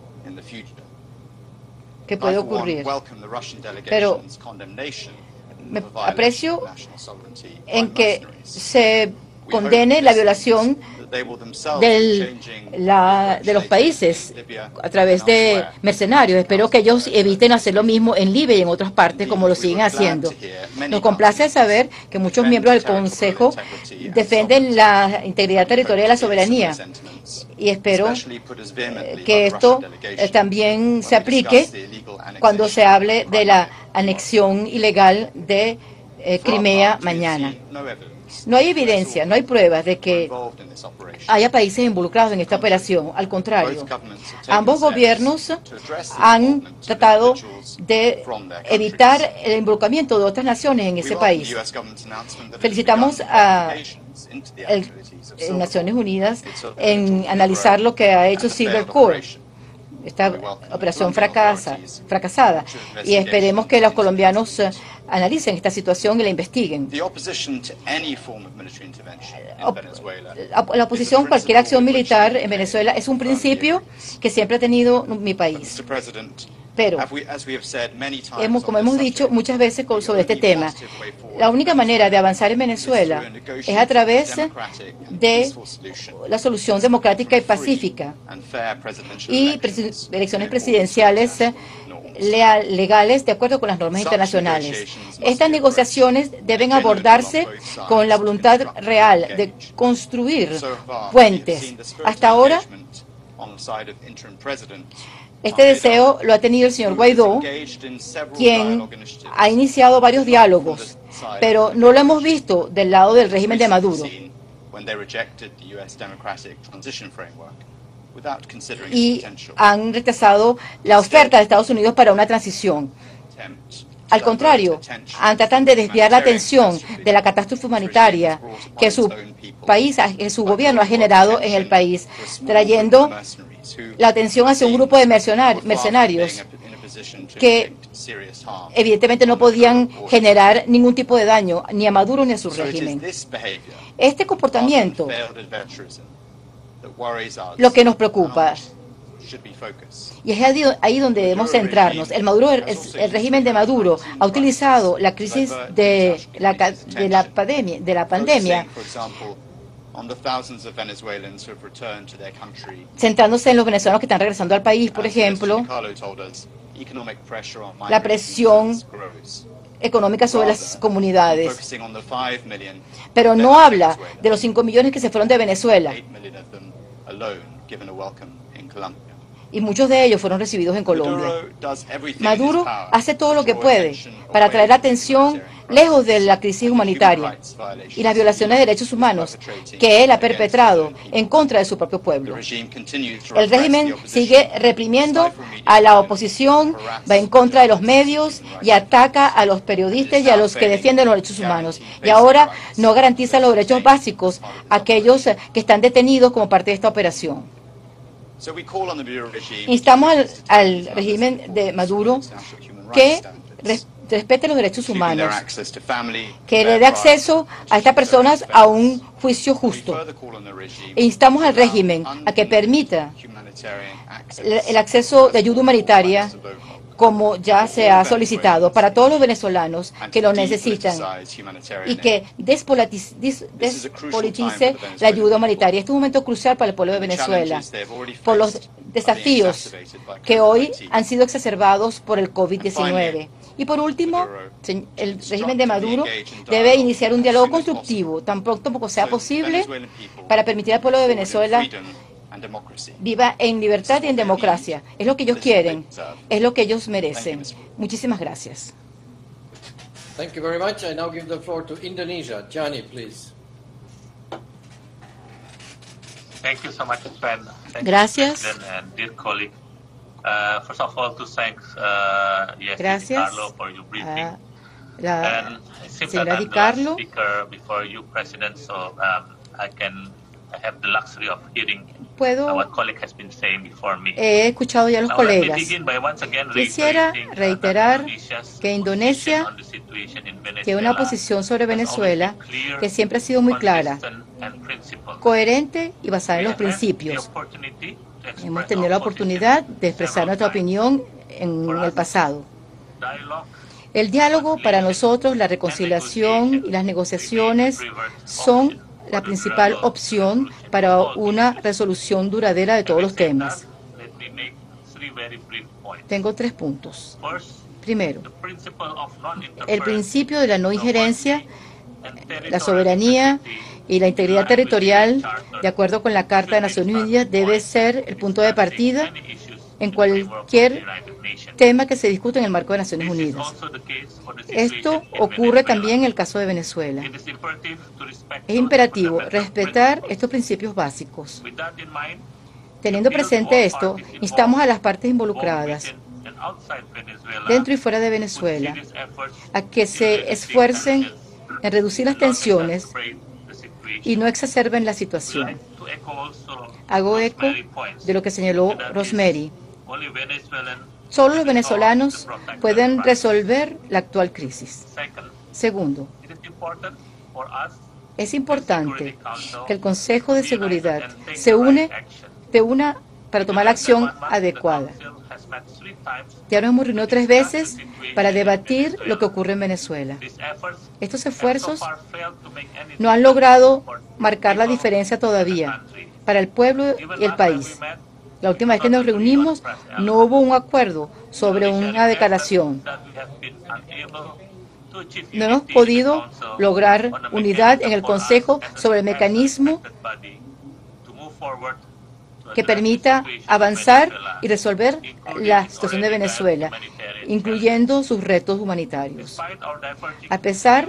que puede ocurrir. Pero me aprecio en que se condene la violación de los países a través de mercenarios. Espero que ellos eviten hacer lo mismo en Libia y en otras partes como lo siguen haciendo. Nos complace saber que muchos miembros del Consejo defienden la integridad territorial y la soberanía. Y espero que esto también se aplique cuando se hable de la anexión ilegal de Crimea mañana. No hay evidencia, no hay pruebas de que haya países involucrados en esta operación. Al contrario, ambos gobiernos han tratado de evitar el involucramiento de otras naciones en ese país. Felicitamos a Naciones Unidas en analizar lo que ha hecho Silver Core, esta operación fracasada, y esperemos que los colombianos analicen esta situación y la investiguen. La oposición a cualquier acción militar en Venezuela es un principio que siempre ha tenido mi país. Pero, como hemos dicho muchas veces sobre este tema, la única manera de avanzar en Venezuela es a través de la solución democrática y pacífica y elecciones presidenciales legales de acuerdo con las normas internacionales. Estas negociaciones deben abordarse con la voluntad real de construir puentes. Hasta ahora, este deseo lo ha tenido el señor Guaidó, quien ha iniciado varios diálogos, pero no lo hemos visto del lado del régimen de Maduro. Y han rechazado la oferta de Estados Unidos para una transición. Al contrario, tratan de desviar la atención de la catástrofe humanitaria que su país, que su gobierno ha generado en el país, trayendo la atención hacia un grupo de mercenarios que evidentemente no podían generar ningún tipo de daño ni a Maduro ni a su régimen. Este comportamiento lo que nos preocupa. Y es ahí donde debemos centrarnos. El régimen de Maduro ha utilizado la crisis de la pandemia, centrándose en los venezolanos que están regresando al país, por ejemplo, la presión económica sobre las comunidades. Pero no habla de los 5 millones que se fueron de Venezuela. Y muchos de ellos fueron recibidos en Colombia. Maduro hace todo lo que puede para atraer la atención lejos de la crisis humanitaria y las violaciones de derechos humanos que él ha perpetrado en contra de su propio pueblo. El régimen sigue reprimiendo a la oposición, va en contra de los medios y ataca a los periodistas y a los que defienden los derechos humanos. Y ahora no garantiza los derechos básicos a aquellos que están detenidos como parte de esta operación. Instamos al régimen de Maduro que respete los derechos humanos, que le dé acceso a estas personas a un juicio justo. E instamos al régimen a que permita el acceso de ayuda humanitaria, como ya se ha solicitado, para todos los venezolanos que lo necesitan, y que despolitice la ayuda humanitaria. Este es un momento crucial para el pueblo de Venezuela, por los desafíos que hoy han sido exacerbados por el COVID-19. Y por último, el régimen de Maduro debe iniciar un diálogo constructivo, tan pronto como sea posible, para permitir al pueblo de Venezuela viva en libertad y en democracia. Es lo que ellos quieren, es lo que ellos merecen. Muchísimas gracias. Thank you very much. I now give the floor to Indonesia. Johnny, please. Thank you so much, Sven. Thank Gracias. you, President and dear colleague. First of all, to thank Gracias Carlo for your briefing. a la And it seems señora that Di I'm the last Carlo. speaker before you, President, so I have the luxury of hearing what colleague has been saying before me. He escuchado ya a los Now, let me colegas. begin by once again Quisiera reiterating reiterar Indonesia's que Indonesia position on the situation in tiene una Venezuela posición sobre has always Venezuela been clear, que siempre ha sido muy clara, consistent, and principled. coherente y basada en We los have had the principios. opportunity to express Hemos tenido la our position oportunidad de expresar several nuestra times. opinión en el pasado. Dialogue El diálogo para nosotros, la reconciliación y las negociaciones son la principal opción para una resolución duradera de todos los temas. let me make three very brief points. Tengo 3 puntos. First, Primero, the principle of non-interference, el principio de la no injerencia, and territorial la soberanía integrity y la integridad territorial, de acuerdo con la Carta de Naciones Unidas, debe ser el punto de partida en cualquier tema que se discute en el marco de Naciones Unidas. Esto ocurre también en el caso de Venezuela. Es imperativo respetar estos principios básicos. Teniendo presente esto, instamos a las partes involucradas, dentro y fuera de Venezuela, a que se esfuercen en reducir las tensiones y no exacerben la situación. Hago eco de lo que señaló Rosemary. Solo los venezolanos pueden resolver la actual crisis. Segundo, es importante que el Consejo de Seguridad se una para tomar la acción adecuada. Ya nos hemos reunido 3 veces para debatir lo que ocurre en Venezuela. Estos esfuerzos no han logrado marcar la diferencia todavía para el pueblo y el país. La última vez que nos reunimos no hubo un acuerdo sobre una declaración. No hemos podido lograr unidad en el Consejo sobre el mecanismo que permita avanzar y resolver la situación de Venezuela, incluyendo sus retos humanitarios. A pesar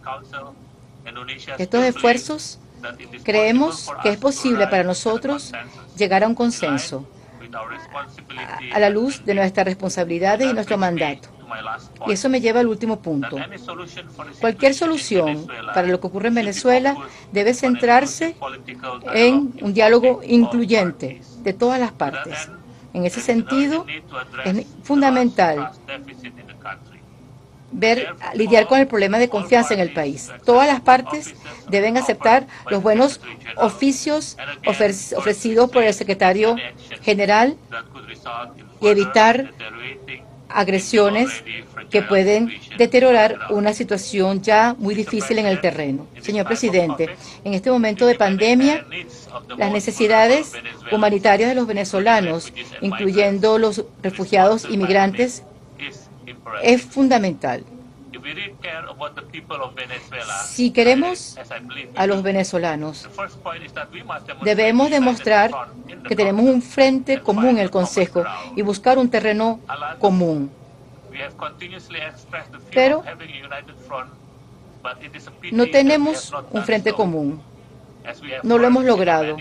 de estos esfuerzos, creemos que es posible para nosotros llegar a un consenso a la luz de nuestras responsabilidades y nuestro mandato. Y eso me lleva al último punto. Cualquier solución para lo que ocurre en Venezuela debe centrarse en un diálogo incluyente de todas las partes. En ese sentido, es fundamental lidiar con el problema de confianza en el país. Todas las partes deben aceptar los buenos oficios ofrecidos por el secretario general y evitar agresiones que pueden deteriorar una situación ya muy difícil en el terreno. Señor presidente, en este momento de pandemia, las necesidades humanitarias de los venezolanos, incluyendo los refugiados y migrantes, es fundamental. Si queremos a los venezolanos, debemos demostrar que tenemos un frente común en el Consejo y buscar un terreno común. Pero no tenemos un frente común. No lo hemos logrado.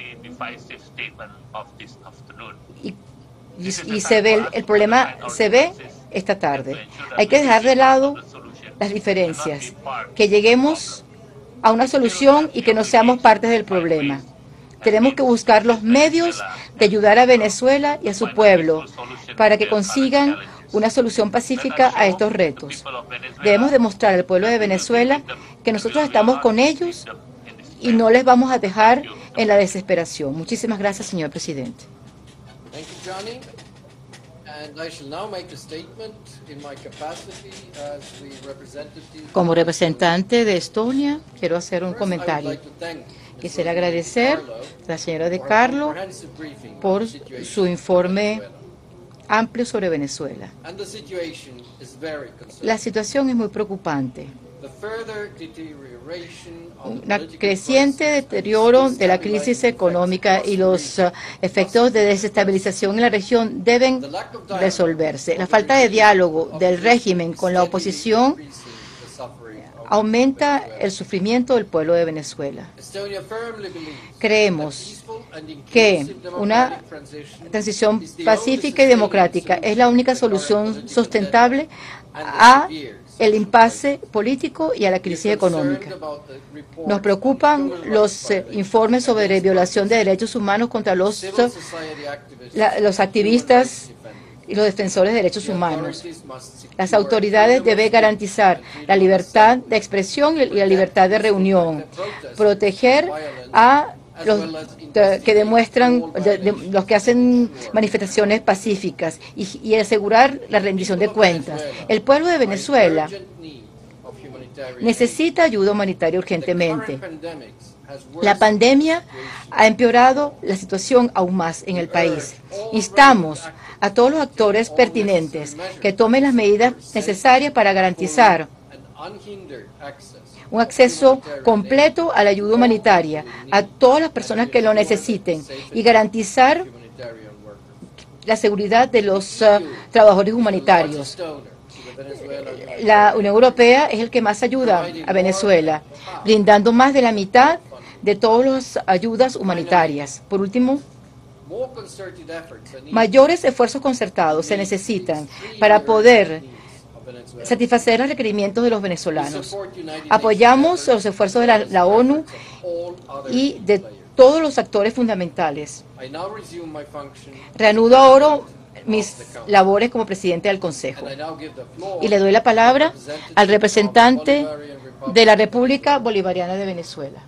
Y se ve, el problema se ve esta tarde. Hay que dejar de lado las diferencias, que lleguemos a una solución y que no seamos partes del problema. Tenemos que buscar los medios de ayudar a Venezuela y a su pueblo para que consigan una solución pacífica a estos retos. Debemos demostrar al pueblo de Venezuela que nosotros estamos con ellos y no les vamos a dejar en la desesperación. Muchísimas gracias, señor presidente. Thank you, Johnny. And I shall now make a statement in my capacity as the representative. Como representante de Estonia, quiero hacer un First, I would comentario. like to thank Quisiera agradecer a la señora De Carlo por su informe amplio sobre Venezuela. And the situation is very concerning. La situación es muy preocupante. The further deterioration of the Un political creciente crisis deterioro and de la crisis económica y los efectos de desestabilización en la región deben resolverse. La falta de diálogo del régimen con la oposición aumenta el sufrimiento del pueblo de Venezuela. Estonia firmly believes Creemos que una transición pacífica y democrática es la única solución sustentable a el impasse político y a la crisis económica. Nos preocupan los informes sobre violación de derechos humanos contra los activistas y los defensores de derechos humanos. Las autoridades deben garantizar la libertad de expresión y la libertad de reunión, proteger a los que demuestran, los que hacen manifestaciones pacíficas y asegurar la rendición de cuentas. El pueblo de Venezuela necesita ayuda humanitaria urgentemente. La pandemia ha empeorado la situación aún más en el país. Instamos a todos los actores pertinentes que tomen las medidas necesarias para garantizar un acceso completo a la ayuda humanitaria a todas las personas que lo necesiten y garantizar la seguridad de los trabajadores humanitarios. La Unión Europea es el que más ayuda a Venezuela, brindando más de la mitad de todas las ayudas humanitarias. Por último, mayores esfuerzos concertados se necesitan para poder satisfacer los requerimientos de los venezolanos. Apoyamos los esfuerzos de la ONU y de todos los actores fundamentales. Reanudo ahora mis labores como presidente del Consejo y le doy la palabra al representante de la República Bolivariana de Venezuela.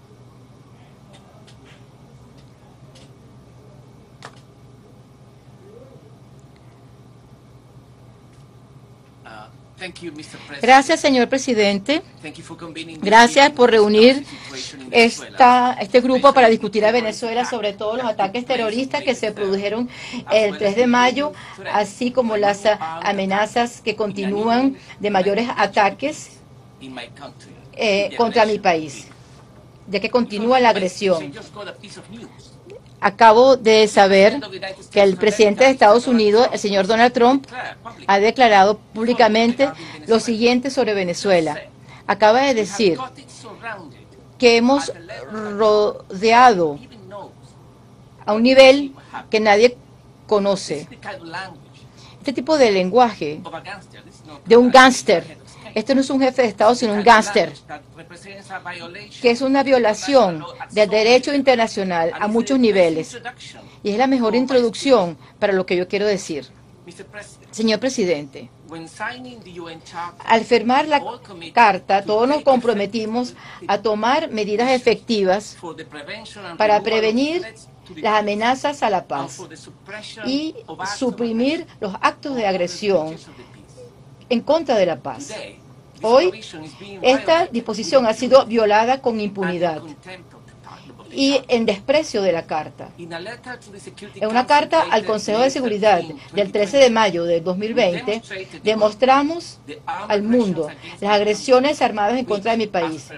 Gracias, señor presidente. Gracias por reunir este grupo para discutir a Venezuela sobre todos los ataques terroristas que se produjeron el 3 de mayo, así como las amenazas que continúan de mayores ataques contra mi país, ya que continúa la agresión. Acabo de saber que el presidente de Estados Unidos, el señor Donald Trump, ha declarado públicamente lo siguiente sobre Venezuela. Acaba de decir que hemos rodeado a un nivel que nadie conoce. Este tipo de lenguaje de un gángster. Este no es un jefe de Estado, sino un gángster, que es una violación del derecho internacional a muchos niveles. Y es la mejor introducción para lo que yo quiero decir. Señor presidente, al firmar la carta, todos nos comprometimos a tomar medidas efectivas para prevenir las amenazas a la paz y suprimir los actos de agresión en contra de la paz. Hoy, esta disposición ha sido violada con impunidad y en desprecio de la Carta. En una carta al Consejo de Seguridad del 13 de mayo de 2020, demostramos al mundo las agresiones armadas en contra de mi país,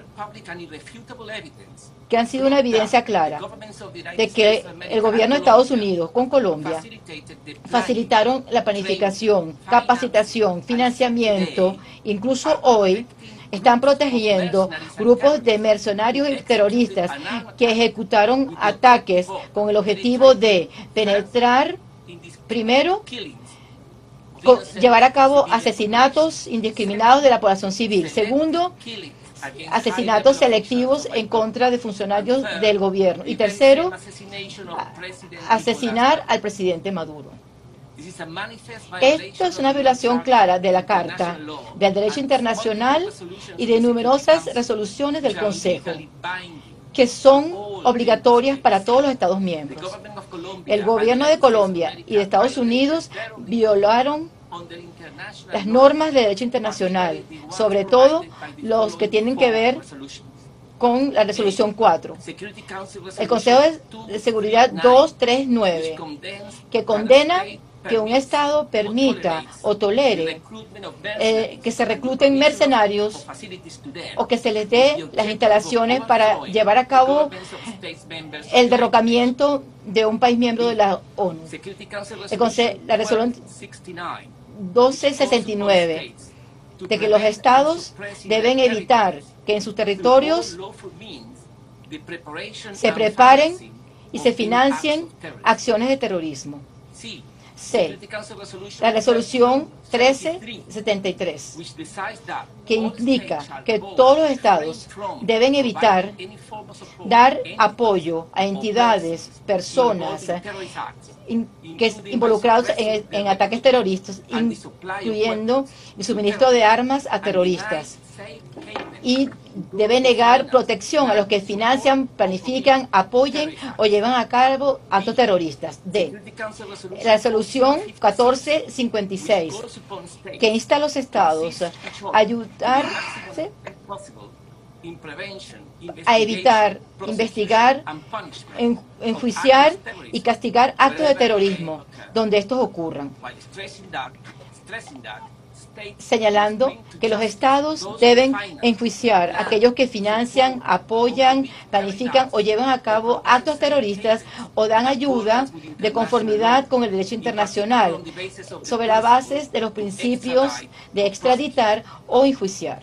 que han sido una evidencia clara de que el gobierno de Estados Unidos con Colombia facilitaron la planificación, capacitación, financiamiento. Incluso hoy están protegiendo grupos de mercenarios y terroristas que ejecutaron ataques con el objetivo de penetrar, primero, llevar a cabo asesinatos indiscriminados de la población civil. Segundo, asesinatos selectivos en contra de funcionarios del gobierno. Y tercero, asesinar al presidente Maduro. Esto es una violación clara de la Carta, del derecho internacional y de numerosas resoluciones del Consejo, que son obligatorias para todos los Estados miembros. El gobierno de Colombia y de Estados Unidos violaron las normas de derecho internacional, sobre todo los que tienen que ver con la resolución 4. El Consejo de Seguridad 239, que condena que un Estado permita o tolere que se recluten mercenarios o que se les dé las instalaciones para llevar a cabo el derrocamiento de un país miembro de la ONU. La resolución 1269, de que los Estados deben evitar que en sus territorios se preparen y se financien acciones de terrorismo. C. La resolución 1373, que indica que todos los estados deben evitar dar apoyo a entidades, personas involucrados en ataques terroristas, incluyendo el suministro de armas a terroristas. Y debe negar protección a los que financian, planifican, apoyen o llevan a cabo actos terroristas. D. La resolución 1456, que insta a los estados a ayudarse a evitar, investigar, enjuiciar y castigar actos de terrorismo donde estos ocurran, señalando que los estados deben enjuiciar a aquellos que financian, apoyan, planifican o llevan a cabo actos terroristas o dan ayuda de conformidad con el derecho internacional sobre la base de los principios de extraditar o enjuiciar.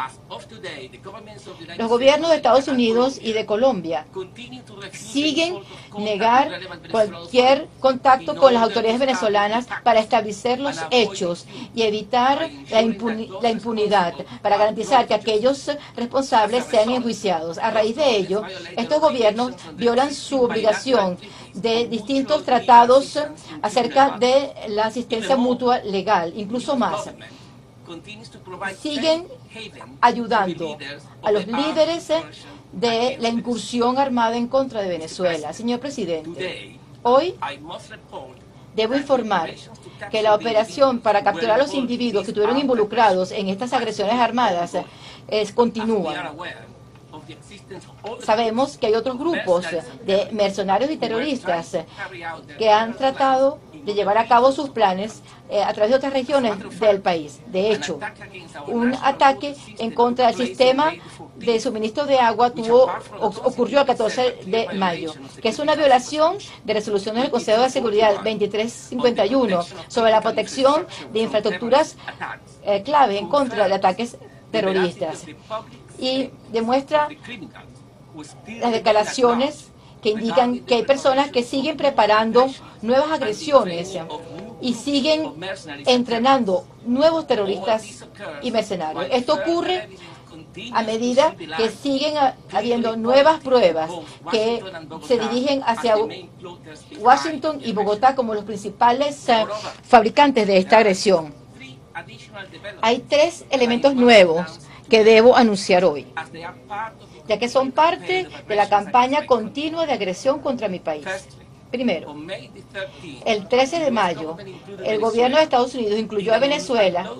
Los gobiernos de Estados Unidos y de Colombia siguen negar cualquier contacto con las autoridades venezolanas para establecer los hechos y evitar la impunidad, para garantizar que aquellos responsables sean enjuiciados. A raíz de ello, estos gobiernos violan su obligación de distintos tratados acerca de la asistencia mutua legal, incluso más. Siguen ayudando a los líderes de la incursión armada en contra de Venezuela. Señor presidente, hoy debo informar que la operación para capturar a los individuos que estuvieron involucrados en estas agresiones armadas continúa. Sabemos que hay otros grupos de mercenarios y terroristas que han tratado de llevar a cabo sus planes a través de otras regiones del país. De hecho, un ataque en contra del sistema de suministro de agua ocurrió el 14 de mayo, que es una violación de resoluciones del Consejo de Seguridad 2351 sobre la protección de infraestructuras clave en contra de ataques terroristas, y demuestra las declaraciones que indican que hay personas que siguen preparando nuevas agresiones y siguen entrenando nuevos terroristas y mercenarios. Esto ocurre a medida que siguen habiendo nuevas pruebas que se dirigen hacia Washington y Bogotá como los principales fabricantes de esta agresión. Hay 3 elementos nuevos que debo anunciar hoy, ya que son parte de la campaña continua de agresión contra mi país. Primero, el 13 de mayo, el gobierno de Estados Unidos incluyó a Venezuela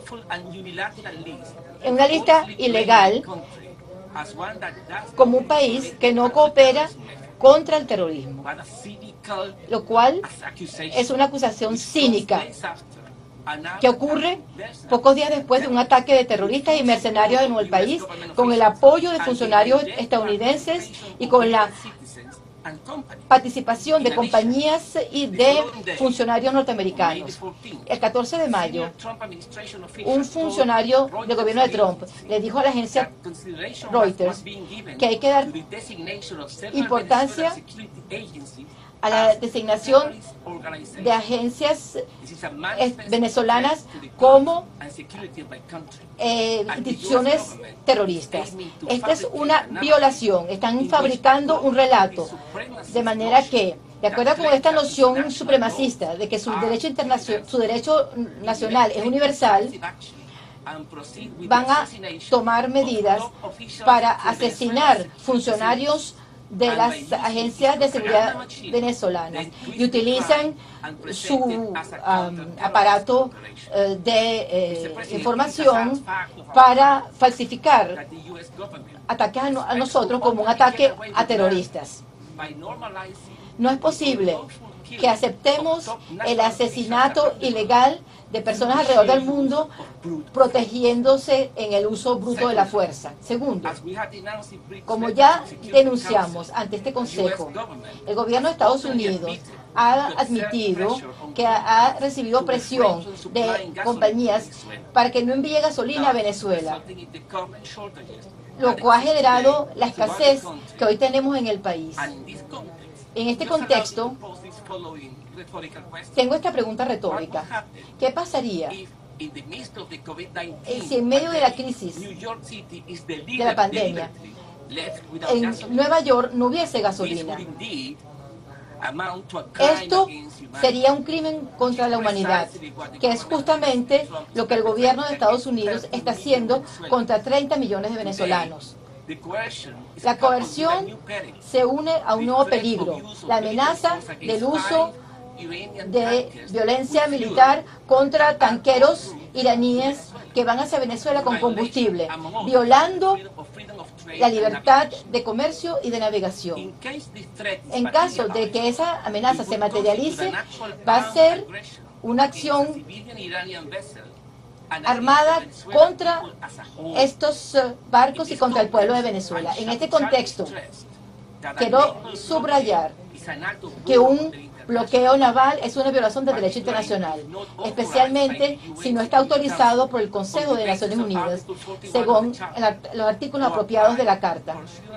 en una lista ilegal como un país que no coopera contra el terrorismo, lo cual es una acusación cínica que ocurre pocos días después de un ataque de terroristas y mercenarios en el país, con el apoyo de funcionarios estadounidenses y con la participación de compañías y de funcionarios norteamericanos. El 14 de mayo, un funcionario del gobierno de Trump le dijo a la agencia Reuters que hay que dar importancia a la designación de agencias venezolanas como instituciones terroristas. Esta es una violación. Están fabricando un relato de manera que, de acuerdo con esta noción supremacista de que su derecho nacional es universal, van a tomar medidas para asesinar funcionarios de las agencias de seguridad venezolanas y utilizan su aparato de información para falsificar ataques a nosotros como un ataque a terroristas. No es posible que aceptemos el asesinato ilegal de personas alrededor del mundo protegiéndose en el uso bruto de la fuerza. Segundo, como ya denunciamos ante este Consejo, el gobierno de Estados Unidos ha admitido que ha recibido presión de compañías para que no envíe gasolina a Venezuela, lo cual ha generado la escasez que hoy tenemos en el país. En este contexto, tengo esta pregunta retórica. ¿Qué pasaría si en medio de la crisis de la pandemia en Nueva York no hubiese gasolina? Esto sería un crimen contra la humanidad, que es justamente lo que el gobierno de Estados Unidos está haciendo contra 30 millones de venezolanos. La coerción se une a un nuevo peligro, la amenaza del uso de violencia militar contra tanqueros iraníes que van hacia Venezuela con combustible, violando la libertad de comercio y de navegación. En caso de que esa amenaza se materialice, va a ser una acción armada contra estos barcos y contra el pueblo de Venezuela. En este contexto, quiero subrayar que un bloqueo naval es una violación del derecho internacional, especialmente si no está autorizado por el Consejo de Naciones Unidas, según los artículos apropiados de la Carta,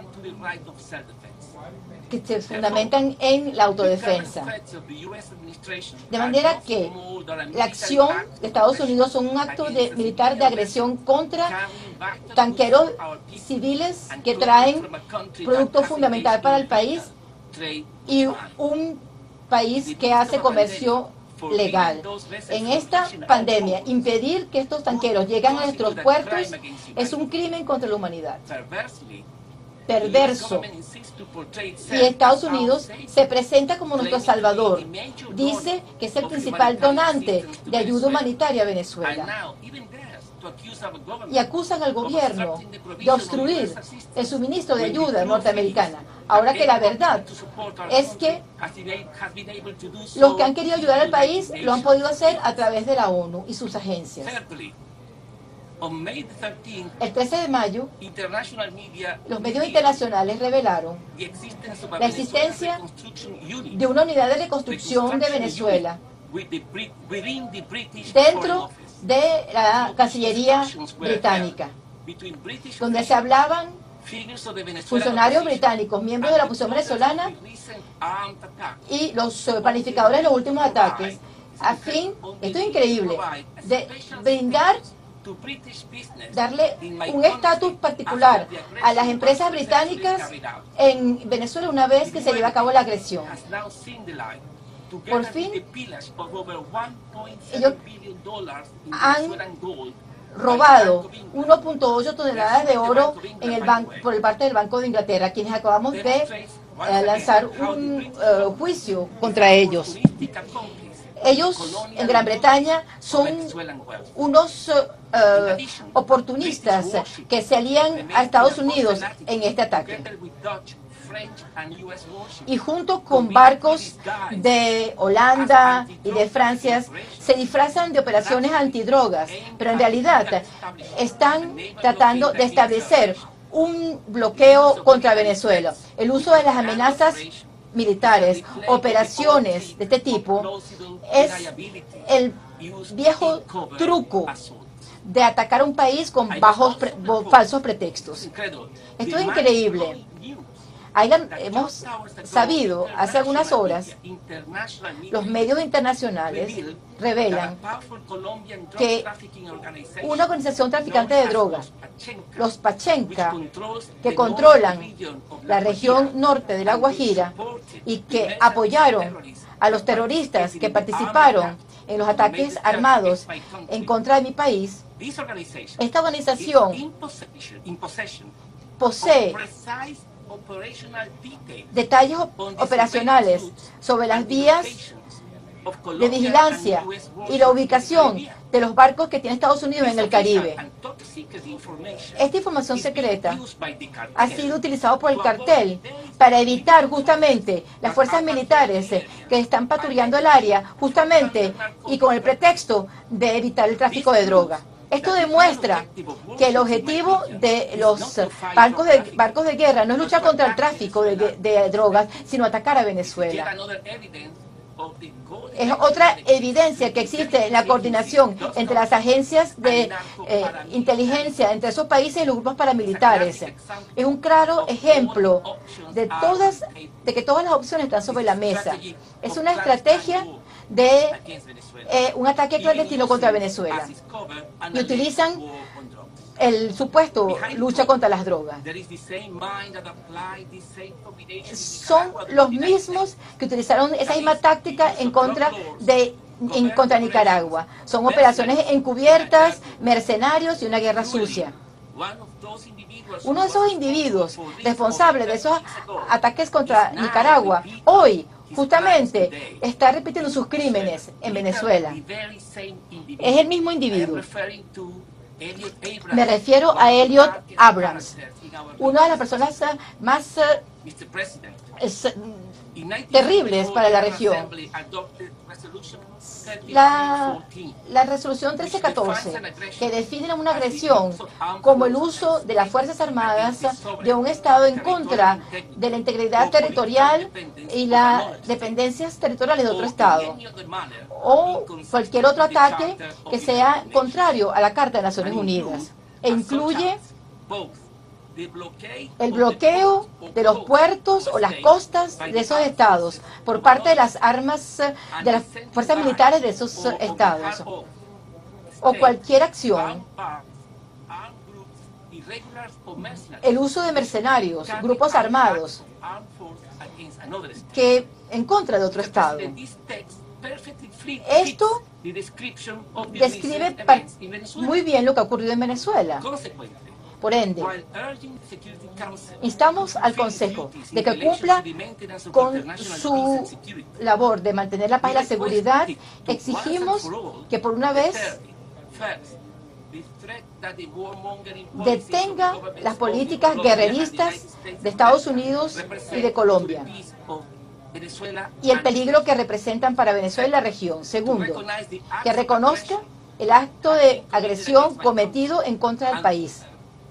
que se fundamentan en la autodefensa. De manera que la acción de Estados Unidos son un acto militar de agresión contra tanqueros civiles que traen producto fundamental para el país y un país que hace comercio legal. En esta pandemia, impedir que estos tanqueros lleguen a nuestros puertos es un crimen contra la humanidad. Perverso. Y Estados Unidos se presenta como nuestro salvador. Dice que es el principal donante de ayuda humanitaria a Venezuela. Y acusan al gobierno de obstruir el suministro de ayuda norteamericana. Ahora que la verdad es que los que han querido ayudar al país lo han podido hacer a través de la ONU y sus agencias. El 13 de mayo, los medios internacionales revelaron la existencia de una unidad de reconstrucción de Venezuela dentro de la Cancillería británica, donde se hablaban funcionarios británicos, miembros de la oposición venezolana y los planificadores de los últimos ataques, a fin, esto es increíble, de brindar, darle un estatus particular a las empresas británicas en Venezuela una vez que se lleve a cabo la agresión. Por fin, ellos han robado 1.8 toneladas de oro en el banco, por parte del Banco de Inglaterra, quienes acabamos de lanzar un juicio contra ellos. Ellos en Gran Bretaña son unos oportunistas que se alían a Estados Unidos en este ataque. Y junto con barcos de Holanda y de Francia se disfrazan de operaciones antidrogas, pero en realidad están tratando de establecer un bloqueo contra Venezuela. El uso de las amenazas militares, operaciones de este tipo, es el viejo truco de atacar un país con falsos pretextos. Esto es increíble. Hemos sabido hace algunas horas, los medios internacionales revelan que una organización traficante de drogas, los Pachenca, que controlan la región norte de La Guajira y que apoyaron a los terroristas que participaron en los ataques armados en contra de mi país, esta organización posee detalles operacionales sobre las vías de vigilancia y la ubicación de los barcos que tiene Estados Unidos en el Caribe. Esta información secreta ha sido utilizada por el cartel para evitar justamente las fuerzas militares que están patrullando el área justamente y con el pretexto de evitar el tráfico de droga. Esto demuestra que el objetivo de los barcos de guerra no es luchar contra el tráfico de drogas, sino atacar a Venezuela. es otra evidencia que existe en la coordinación entre las agencias de inteligencia entre esos países y los grupos paramilitares. Es un claro ejemplo de que todas las opciones están sobre la mesa. Es una estrategia de un ataque clandestino contra Venezuela y utilizan el supuesto lucha contra las drogas. Son los mismos que utilizaron esa misma táctica en contra Nicaragua. Son operaciones encubiertas, mercenarios y una guerra sucia. Uno de esos individuos responsables de esos ataques contra Nicaragua, hoy, justamente, está repitiendo sus crímenes en Venezuela. Es el mismo individuo. Me refiero a Elliot Abrams, una de las personas más terribles para la región. La resolución 1314, que define una agresión como el uso de las Fuerzas Armadas de un Estado en contra de la integridad territorial y las dependencias territoriales de otro Estado, o cualquier otro ataque que sea contrario a la Carta de Naciones Unidas, e incluye el bloqueo de los puertos o las costas de esos estados por parte de las armas de las fuerzas militares de esos estados, o cualquier acción, el uso de mercenarios, grupos armados que en contra de otro estado. Esto describe muy bien lo que ha ocurrido en Venezuela. Por ende, instamos al Consejo de que cumpla con su labor de mantener la paz y la seguridad. Exigimos que por una vez detenga las políticas guerreristas de Estados Unidos y de Colombia y el peligro que representan para Venezuela y la región. Segundo, que reconozca el acto de agresión cometido en contra del país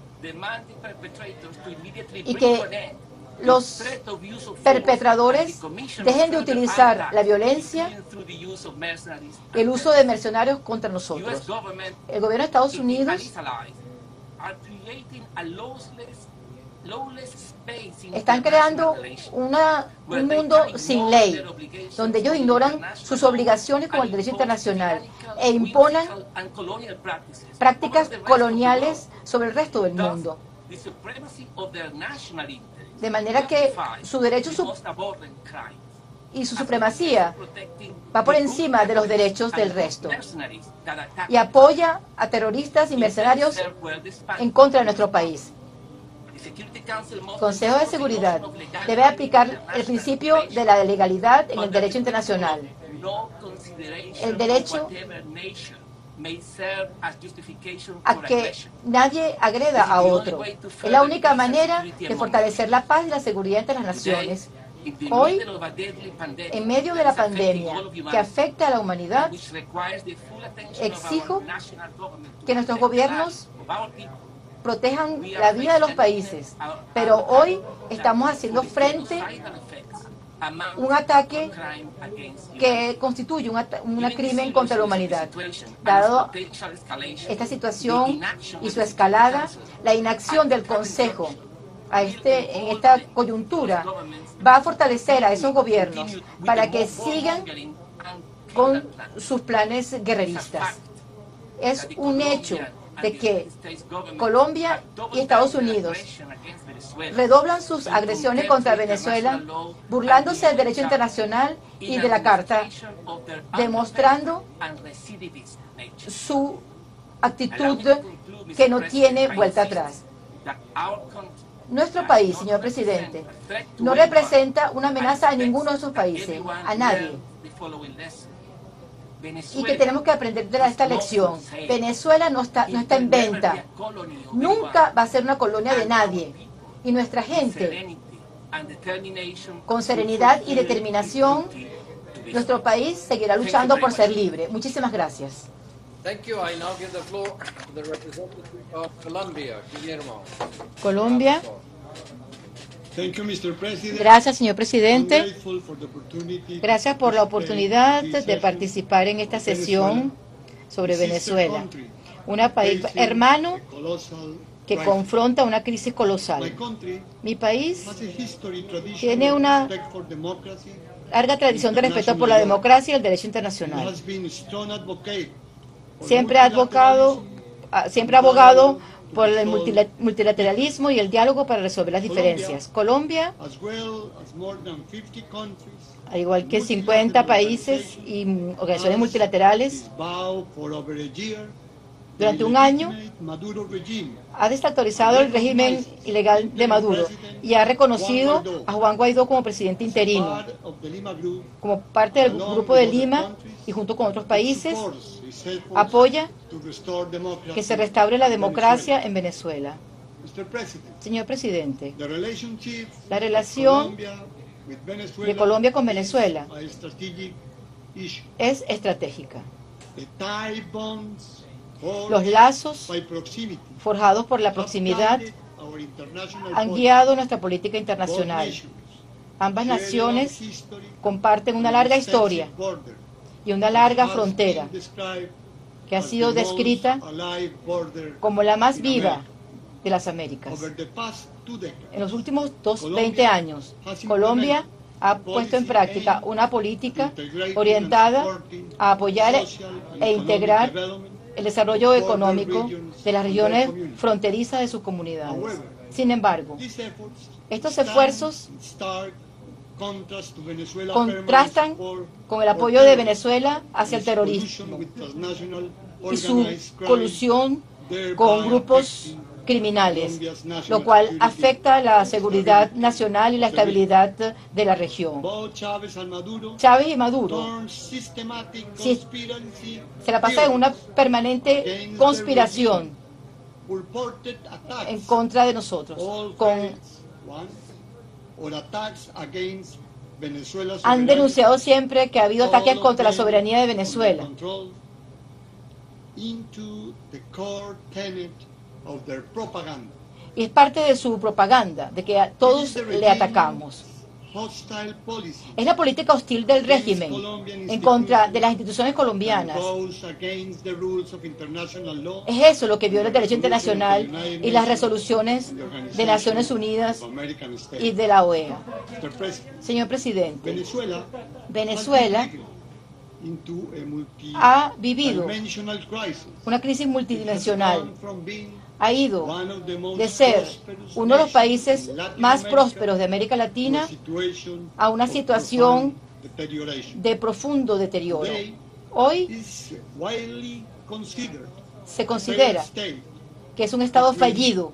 y que los perpetradores dejen de utilizar la violencia y el uso de mercenarios contra nosotros. El gobierno de Estados Unidos están creando un mundo sin ley, donde ellos ignoran sus obligaciones como el derecho internacional e imponen prácticas coloniales sobre el resto del mundo. De manera que su derecho y su supremacía va por encima de los derechos del resto y apoya a terroristas y mercenarios en contra de nuestro país. El Consejo de Seguridad debe aplicar el principio de la legalidad en el derecho internacional. El derecho a que nadie agreda a otro. Es la única manera de fortalecer la paz y la seguridad entre las naciones. Hoy, en medio de la pandemia que afecta a la humanidad, exijo que nuestros gobiernos protejan la vida de los países, pero hoy estamos haciendo frente a un ataque que constituye un crimen contra la humanidad. Dado esta situación y su escalada, la inacción del Consejo en esta coyuntura va a fortalecer a esos gobiernos para que sigan con sus planes guerreristas. Es un hecho de que Colombia y Estados Unidos redoblan sus agresiones contra Venezuela, burlándose del derecho internacional y de la Carta, demostrando su actitud que no tiene vuelta atrás. Nuestro país, señor presidente, no representa una amenaza a ninguno de esos países, a nadie. Y que tenemos que aprender de esta lección. Venezuela no está en venta. Nunca va a ser una colonia de nadie. Y nuestra gente, con serenidad y determinación, nuestro país seguirá luchando por ser libre. Muchísimas gracias. Colombia. Gracias, señor presidente. Gracias por la oportunidad de participar en esta sesión sobre Venezuela, un país hermano que confronta una crisis colosal. Mi país tiene una larga tradición de respeto por la democracia y el derecho internacional. Siempre ha abogado por el multilateralismo y el diálogo para resolver las diferencias. Colombia, al igual que 50 países y organizaciones multilaterales, durante un año ha desautorizado el régimen ilegal de Maduro y ha reconocido a Juan Guaidó como presidente interino. Como parte del Grupo de Lima y junto con otros países, apoya que se restaure la democracia en Venezuela. Señor presidente, la relación de Colombia con Venezuela es estratégica. Los lazos forjados por la proximidad han guiado nuestra política internacional. Ambas naciones comparten una larga historia y una larga frontera que ha sido descrita como la más viva de las Américas. En los últimos 20 años, Colombia ha puesto en práctica una política orientada a apoyar e integrar el desarrollo económico de las regiones fronterizas de sus comunidades. Sin embargo, estos esfuerzos contrastan con el apoyo de Venezuela hacia el terrorismo y su colusión con grupos criminales, lo cual afecta la seguridad nacional y la estabilidad de la región. Chávez y Maduro se la pasan en una permanente conspiración en contra de nosotros. Han denunciado siempre que ha habido ataques contra la soberanía de Venezuela. Y es parte de su propaganda, de que a todos le atacamos. Es la política hostil del régimen en contra de las instituciones colombianas. Es eso lo que viola el derecho internacional y las resoluciones de Naciones Unidas y de la OEA. Señor presidente, Venezuela ha vivido una crisis multidimensional. Ha ido de ser uno de los países más prósperos de América Latina a una situación de profundo deterioro. Hoy se considera que es un estado fallido.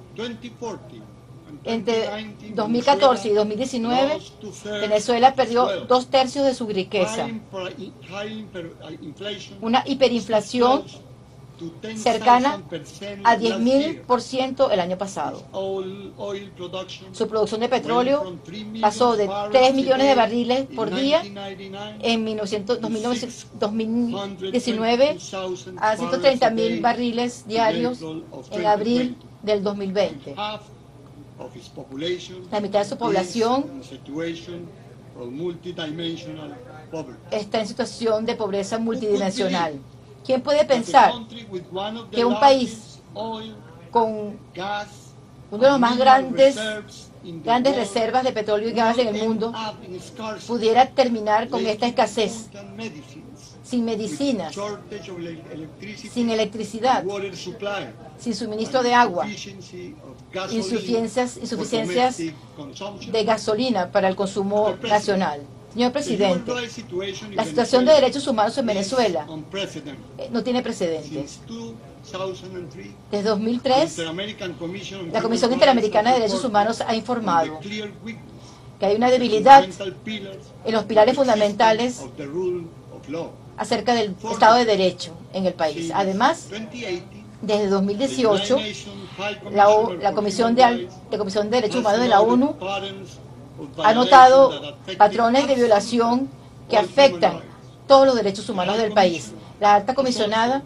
Entre 2014 y 2019, Venezuela perdió 2/3 de su riqueza. Una hiperinflación cercana a 10.000% el año pasado. Su producción de petróleo pasó de 3 millones de barriles por día en 2019 a 130.000 barriles diarios en abril del 2020. La mitad de su población está en situación de pobreza multidimensional. ¿Quién puede pensar que un país con uno de los más grandes reservas de petróleo y gas en el mundo pudiera terminar con esta escasez, sin medicinas, sin electricidad, sin suministro de agua, insuficiencias de gasolina para el consumo nacional? Señor presidente, la situación de derechos humanos en Venezuela no tiene precedentes. Desde 2003, la Comisión Interamericana de Derechos Humanos ha informado que hay una debilidad en los pilares fundamentales acerca del Estado de Derecho en el país. Además, desde 2018, la Comisión de Derechos Humanos de la ONU ha notado patrones de violación que afectan todos los derechos humanos del país. La alta comisionada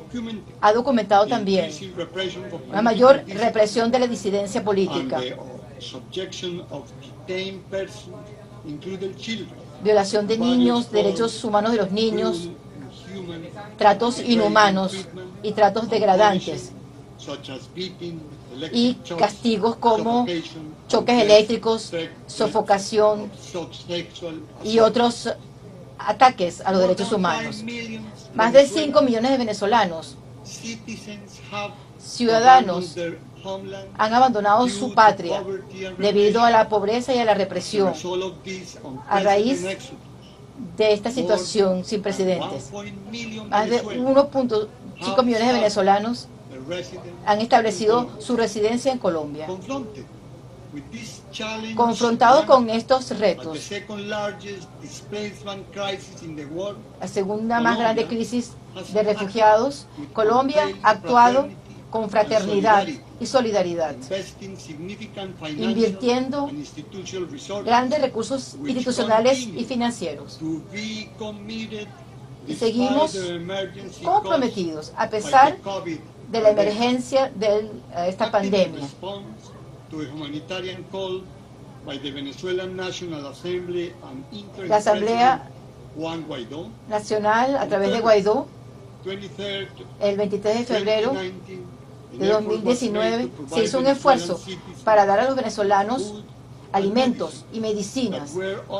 ha documentado también una mayor represión de la disidencia política violación de niños, derechos humanos de los niños, tratos inhumanos y tratos degradantes, y castigos como choques eléctricos, sofocación y otros ataques a los derechos humanos. Más de 5 millones de venezolanos, ciudadanos, han abandonado su patria debido a la pobreza y a la represión a raíz de esta situación sin precedentes. Más de 1.5 millones de venezolanos han establecido su residencia en Colombia. Confrontados con estos retos, la segunda más grande crisis de refugiados, Colombia ha actuado con fraternidad y solidaridad, invirtiendo grandes recursos institucionales y financieros. Y seguimos comprometidos, a pesar de la emergencia de esta pandemia. La Asamblea Nacional, a través de Guaidó, el 23 de febrero de 2019, se hizo un esfuerzo para dar a los venezolanos alimentos y medicinas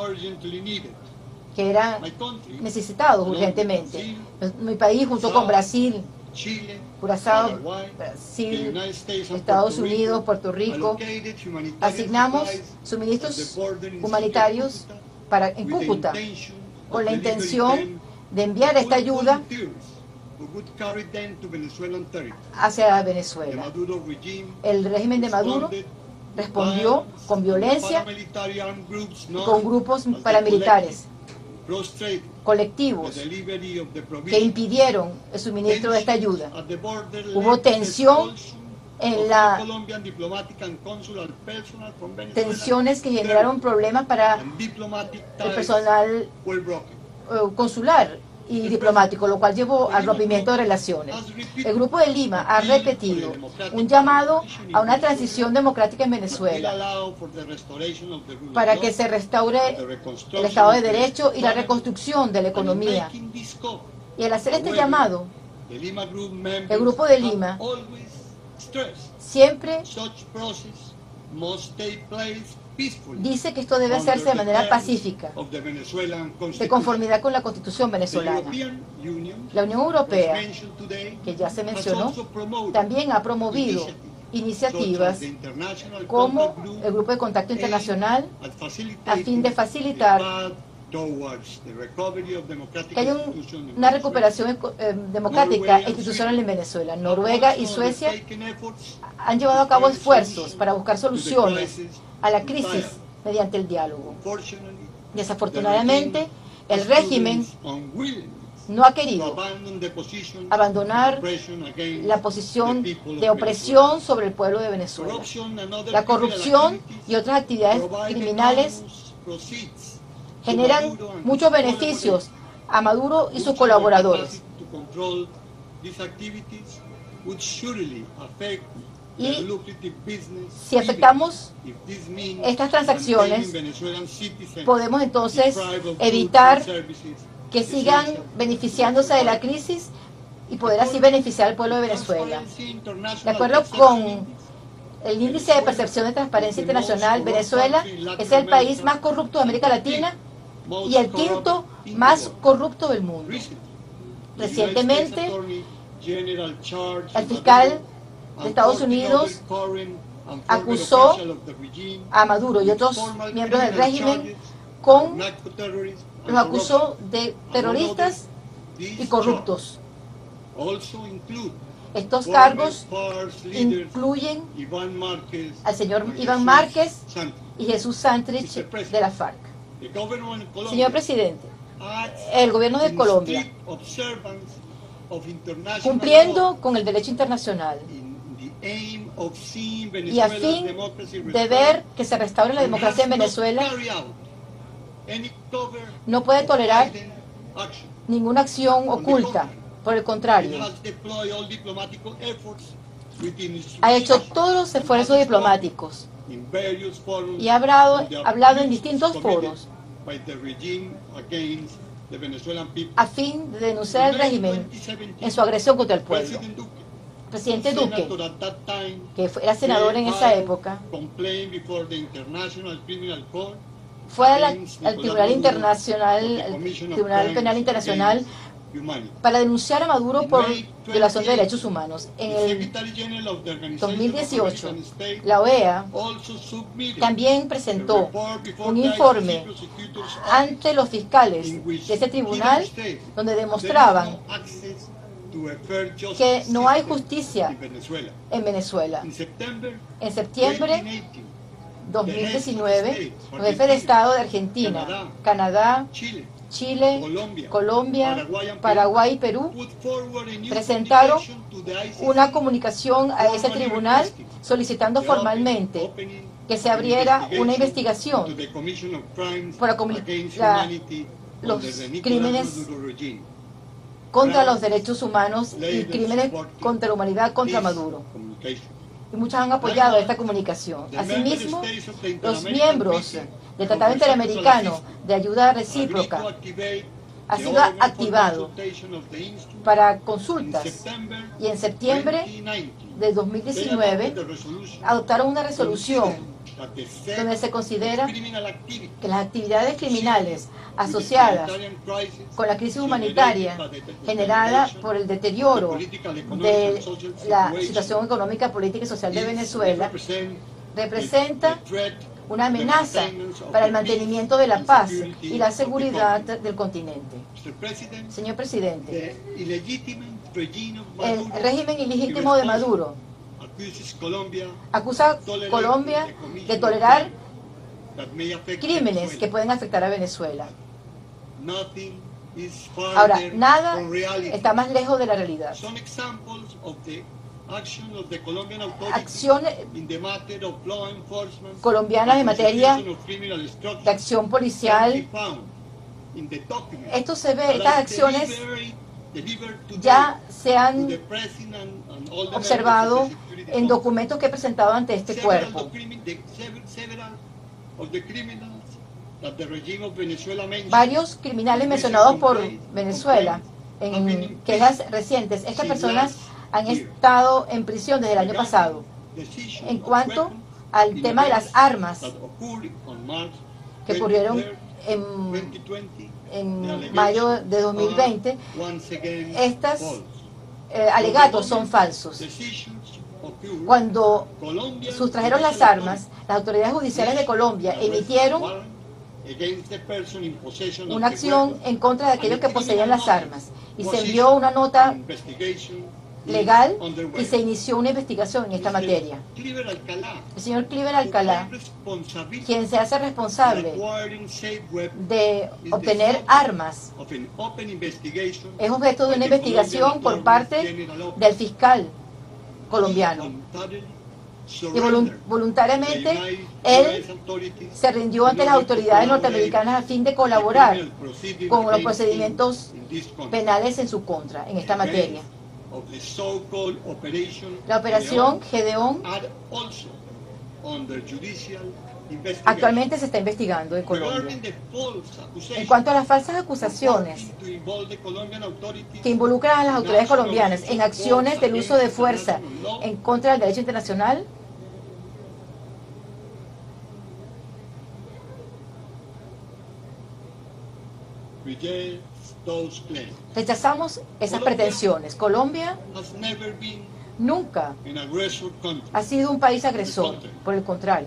que eran necesitados urgentemente. Mi país, junto con Brasil, Curazao, Brasil, Estados Unidos, Puerto Rico, asignamos suministros humanitarios en Cúcuta, con la intención de enviar esta ayuda hacia Venezuela. El régimen de Maduro respondió con violencia y con grupos paramilitares colectivos que impidieron el suministro de esta ayuda. Hubo tensión en tensiones que generaron problemas para el personal consular y diplomático, lo cual llevó al rompimiento de relaciones. El Grupo de Lima ha repetido un llamado a una transición democrática en Venezuela para que se restaure el Estado de Derecho y la reconstrucción de la economía. Y al hacer este llamado, el Grupo de Lima siempre dice que esto debe hacerse de manera pacífica, de conformidad con la Constitución venezolana. La Unión Europea, que ya se mencionó, también ha promovido iniciativas como el Grupo de Contacto Internacional a fin de facilitar que haya una recuperación democrática e institucional en Venezuela. Noruega y Suecia han llevado a cabo esfuerzos para buscar soluciones a la crisis mediante el diálogo. Desafortunadamente, el régimen no ha querido abandonar la posición de opresión sobre el pueblo de Venezuela. La corrupción y otras actividades criminales generan muchos beneficios a Maduro y sus colaboradores. Y si afectamos estas transacciones, podemos entonces evitar que sigan beneficiándose de la crisis y poder así beneficiar al pueblo de Venezuela. De acuerdo con el índice de percepción de transparencia internacional, Venezuela es el país más corrupto de América Latina y el quinto más corrupto del mundo. Recientemente, el fiscal de Estados Unidos acusó a Maduro y otros miembros del régimen los acusó de terroristas y corruptos. Estos cargos incluyen al señor Iván Márquez y Jesús Santrich de la FARC. Señor presidente, el gobierno de Colombia, cumpliendo con el derecho internacional y a fin de ver que se restaure la democracia en Venezuela, no puede tolerar ninguna acción oculta. Por el contrario, ha hecho todos los esfuerzos diplomáticos y ha hablado en distintos foros a fin de denunciar al régimen en su agresión contra el pueblo. El presidente Duque, que era senador en esa época, fue al Tribunal Internacional, el Tribunal Penal Internacional, para denunciar a Maduro por violación de derechos humanos. En el 2018, la OEA también presentó un informe ante los fiscales de ese tribunal donde demostraban que no hay justicia en Venezuela. En septiembre 2019, los jefes de Estado de Argentina, Canadá, Chile, Colombia, Paraguay y Perú presentaron una comunicación a ese tribunal solicitando formalmente que se abriera una investigación por los crímenes contra los derechos humanos y crímenes contra la humanidad contra Maduro. Y muchos han apoyado esta comunicación. Asimismo, los miembros del Tratado Interamericano de Ayuda Recíproca ha sido activado para consultas y en septiembre de 2019 adoptaron una resolución donde se considera que las actividades criminales asociadas con la crisis humanitaria generada por el deterioro de la situación económica, política y social de Venezuela representa una amenaza para el mantenimiento de la paz y la seguridad del continente. Señor presidente, el régimen ilegítimo de Maduro acusa a Colombia de tolerar crímenes que pueden afectar a Venezuela. Ahora, nada está más lejos de la realidad. Acciones colombianas en materia de acción policial. Esto se ve, estas acciones ya se han observado en documentos que he presentado ante este cuerpo. Varios criminales mencionados por Venezuela en quejas recientes. Estas personas han estado en prisión desde el año pasado. En cuanto al tema de las armas que ocurrieron en mayo de 2020, estos alegatos son falsos. Cuando sustrajeron las armas, las autoridades judiciales de Colombia emitieron una acción en contra de aquellos que poseían las armas y se envió una nota legal y se inició una investigación en esta materia. El señor Cliver Alcalá, quien se hace responsable de obtener armas, es objeto de una investigación por parte del fiscal colombiano. Y voluntariamente él se rindió ante las autoridades norteamericanas a fin de colaborar con los procedimientos penales en su contra en esta materia. La operación Gedeón actualmente se está investigando en Colombia. En cuanto a las falsas acusaciones que involucran a las autoridades colombianas en acciones del uso de fuerza en contra del derecho internacional, rechazamos esas pretensiones. Colombia nunca ha sido un país agresor, por el contrario.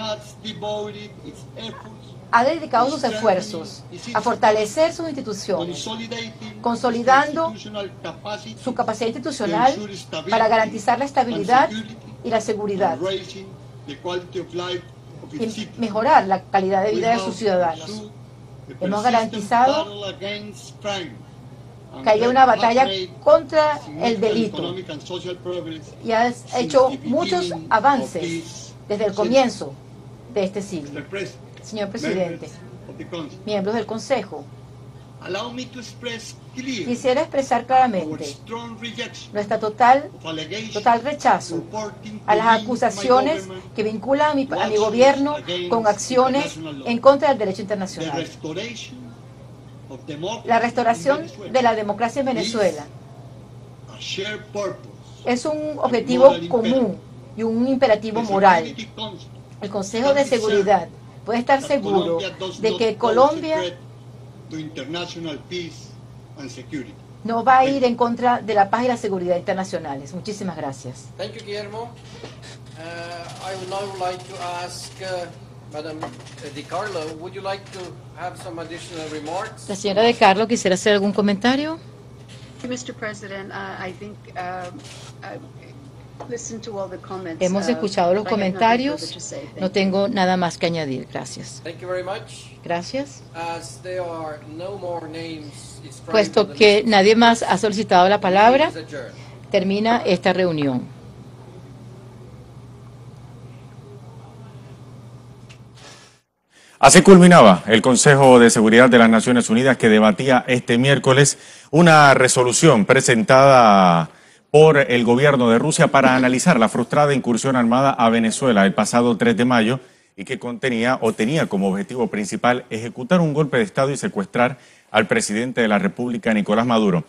Ha dedicado sus esfuerzos a fortalecer sus instituciones, consolidando su capacidad institucional para garantizar la estabilidad y la seguridad y mejorar la calidad de vida de sus ciudadanos. Hemos garantizado que haya una batalla contra el delito y ha hecho muchos avances desde el comienzo de este siglo. Señor presidente, miembros del Consejo, Quisiera expresar claramente nuestro total rechazo a las acusaciones que vinculan a mi gobierno con acciones en contra del derecho internacional. La restauración de la democracia en Venezuela es un objetivo común y un imperativo moral. El Consejo de Seguridad puede estar seguro de que Colombia no va a ir en contra de la paz y la seguridad internacionales. Muchísimas gracias. Thank you, Guillermo. I would now like to ask Madam Di Carlo, would you like to have some additional remarks? La señora De Carlo, ¿quisiera hacer algún comentario? Mr. President, I think hemos escuchado los comentarios. No tengo nada más que añadir. Gracias. Thank you very much. Gracias. As there are no more names inscribed Puesto on the que list, nadie más ha solicitado la palabra, meeting is adjourned. termina esta reunión. Así culminaba el Consejo de Seguridad de las Naciones Unidas, que debatía este miércoles una resolución presentada por el gobierno de Rusia para analizar la frustrada incursión armada a Venezuela el pasado 3 de mayo y que contenía o tenía como objetivo principal ejecutar un golpe de Estado y secuestrar al presidente de la República, Nicolás Maduro.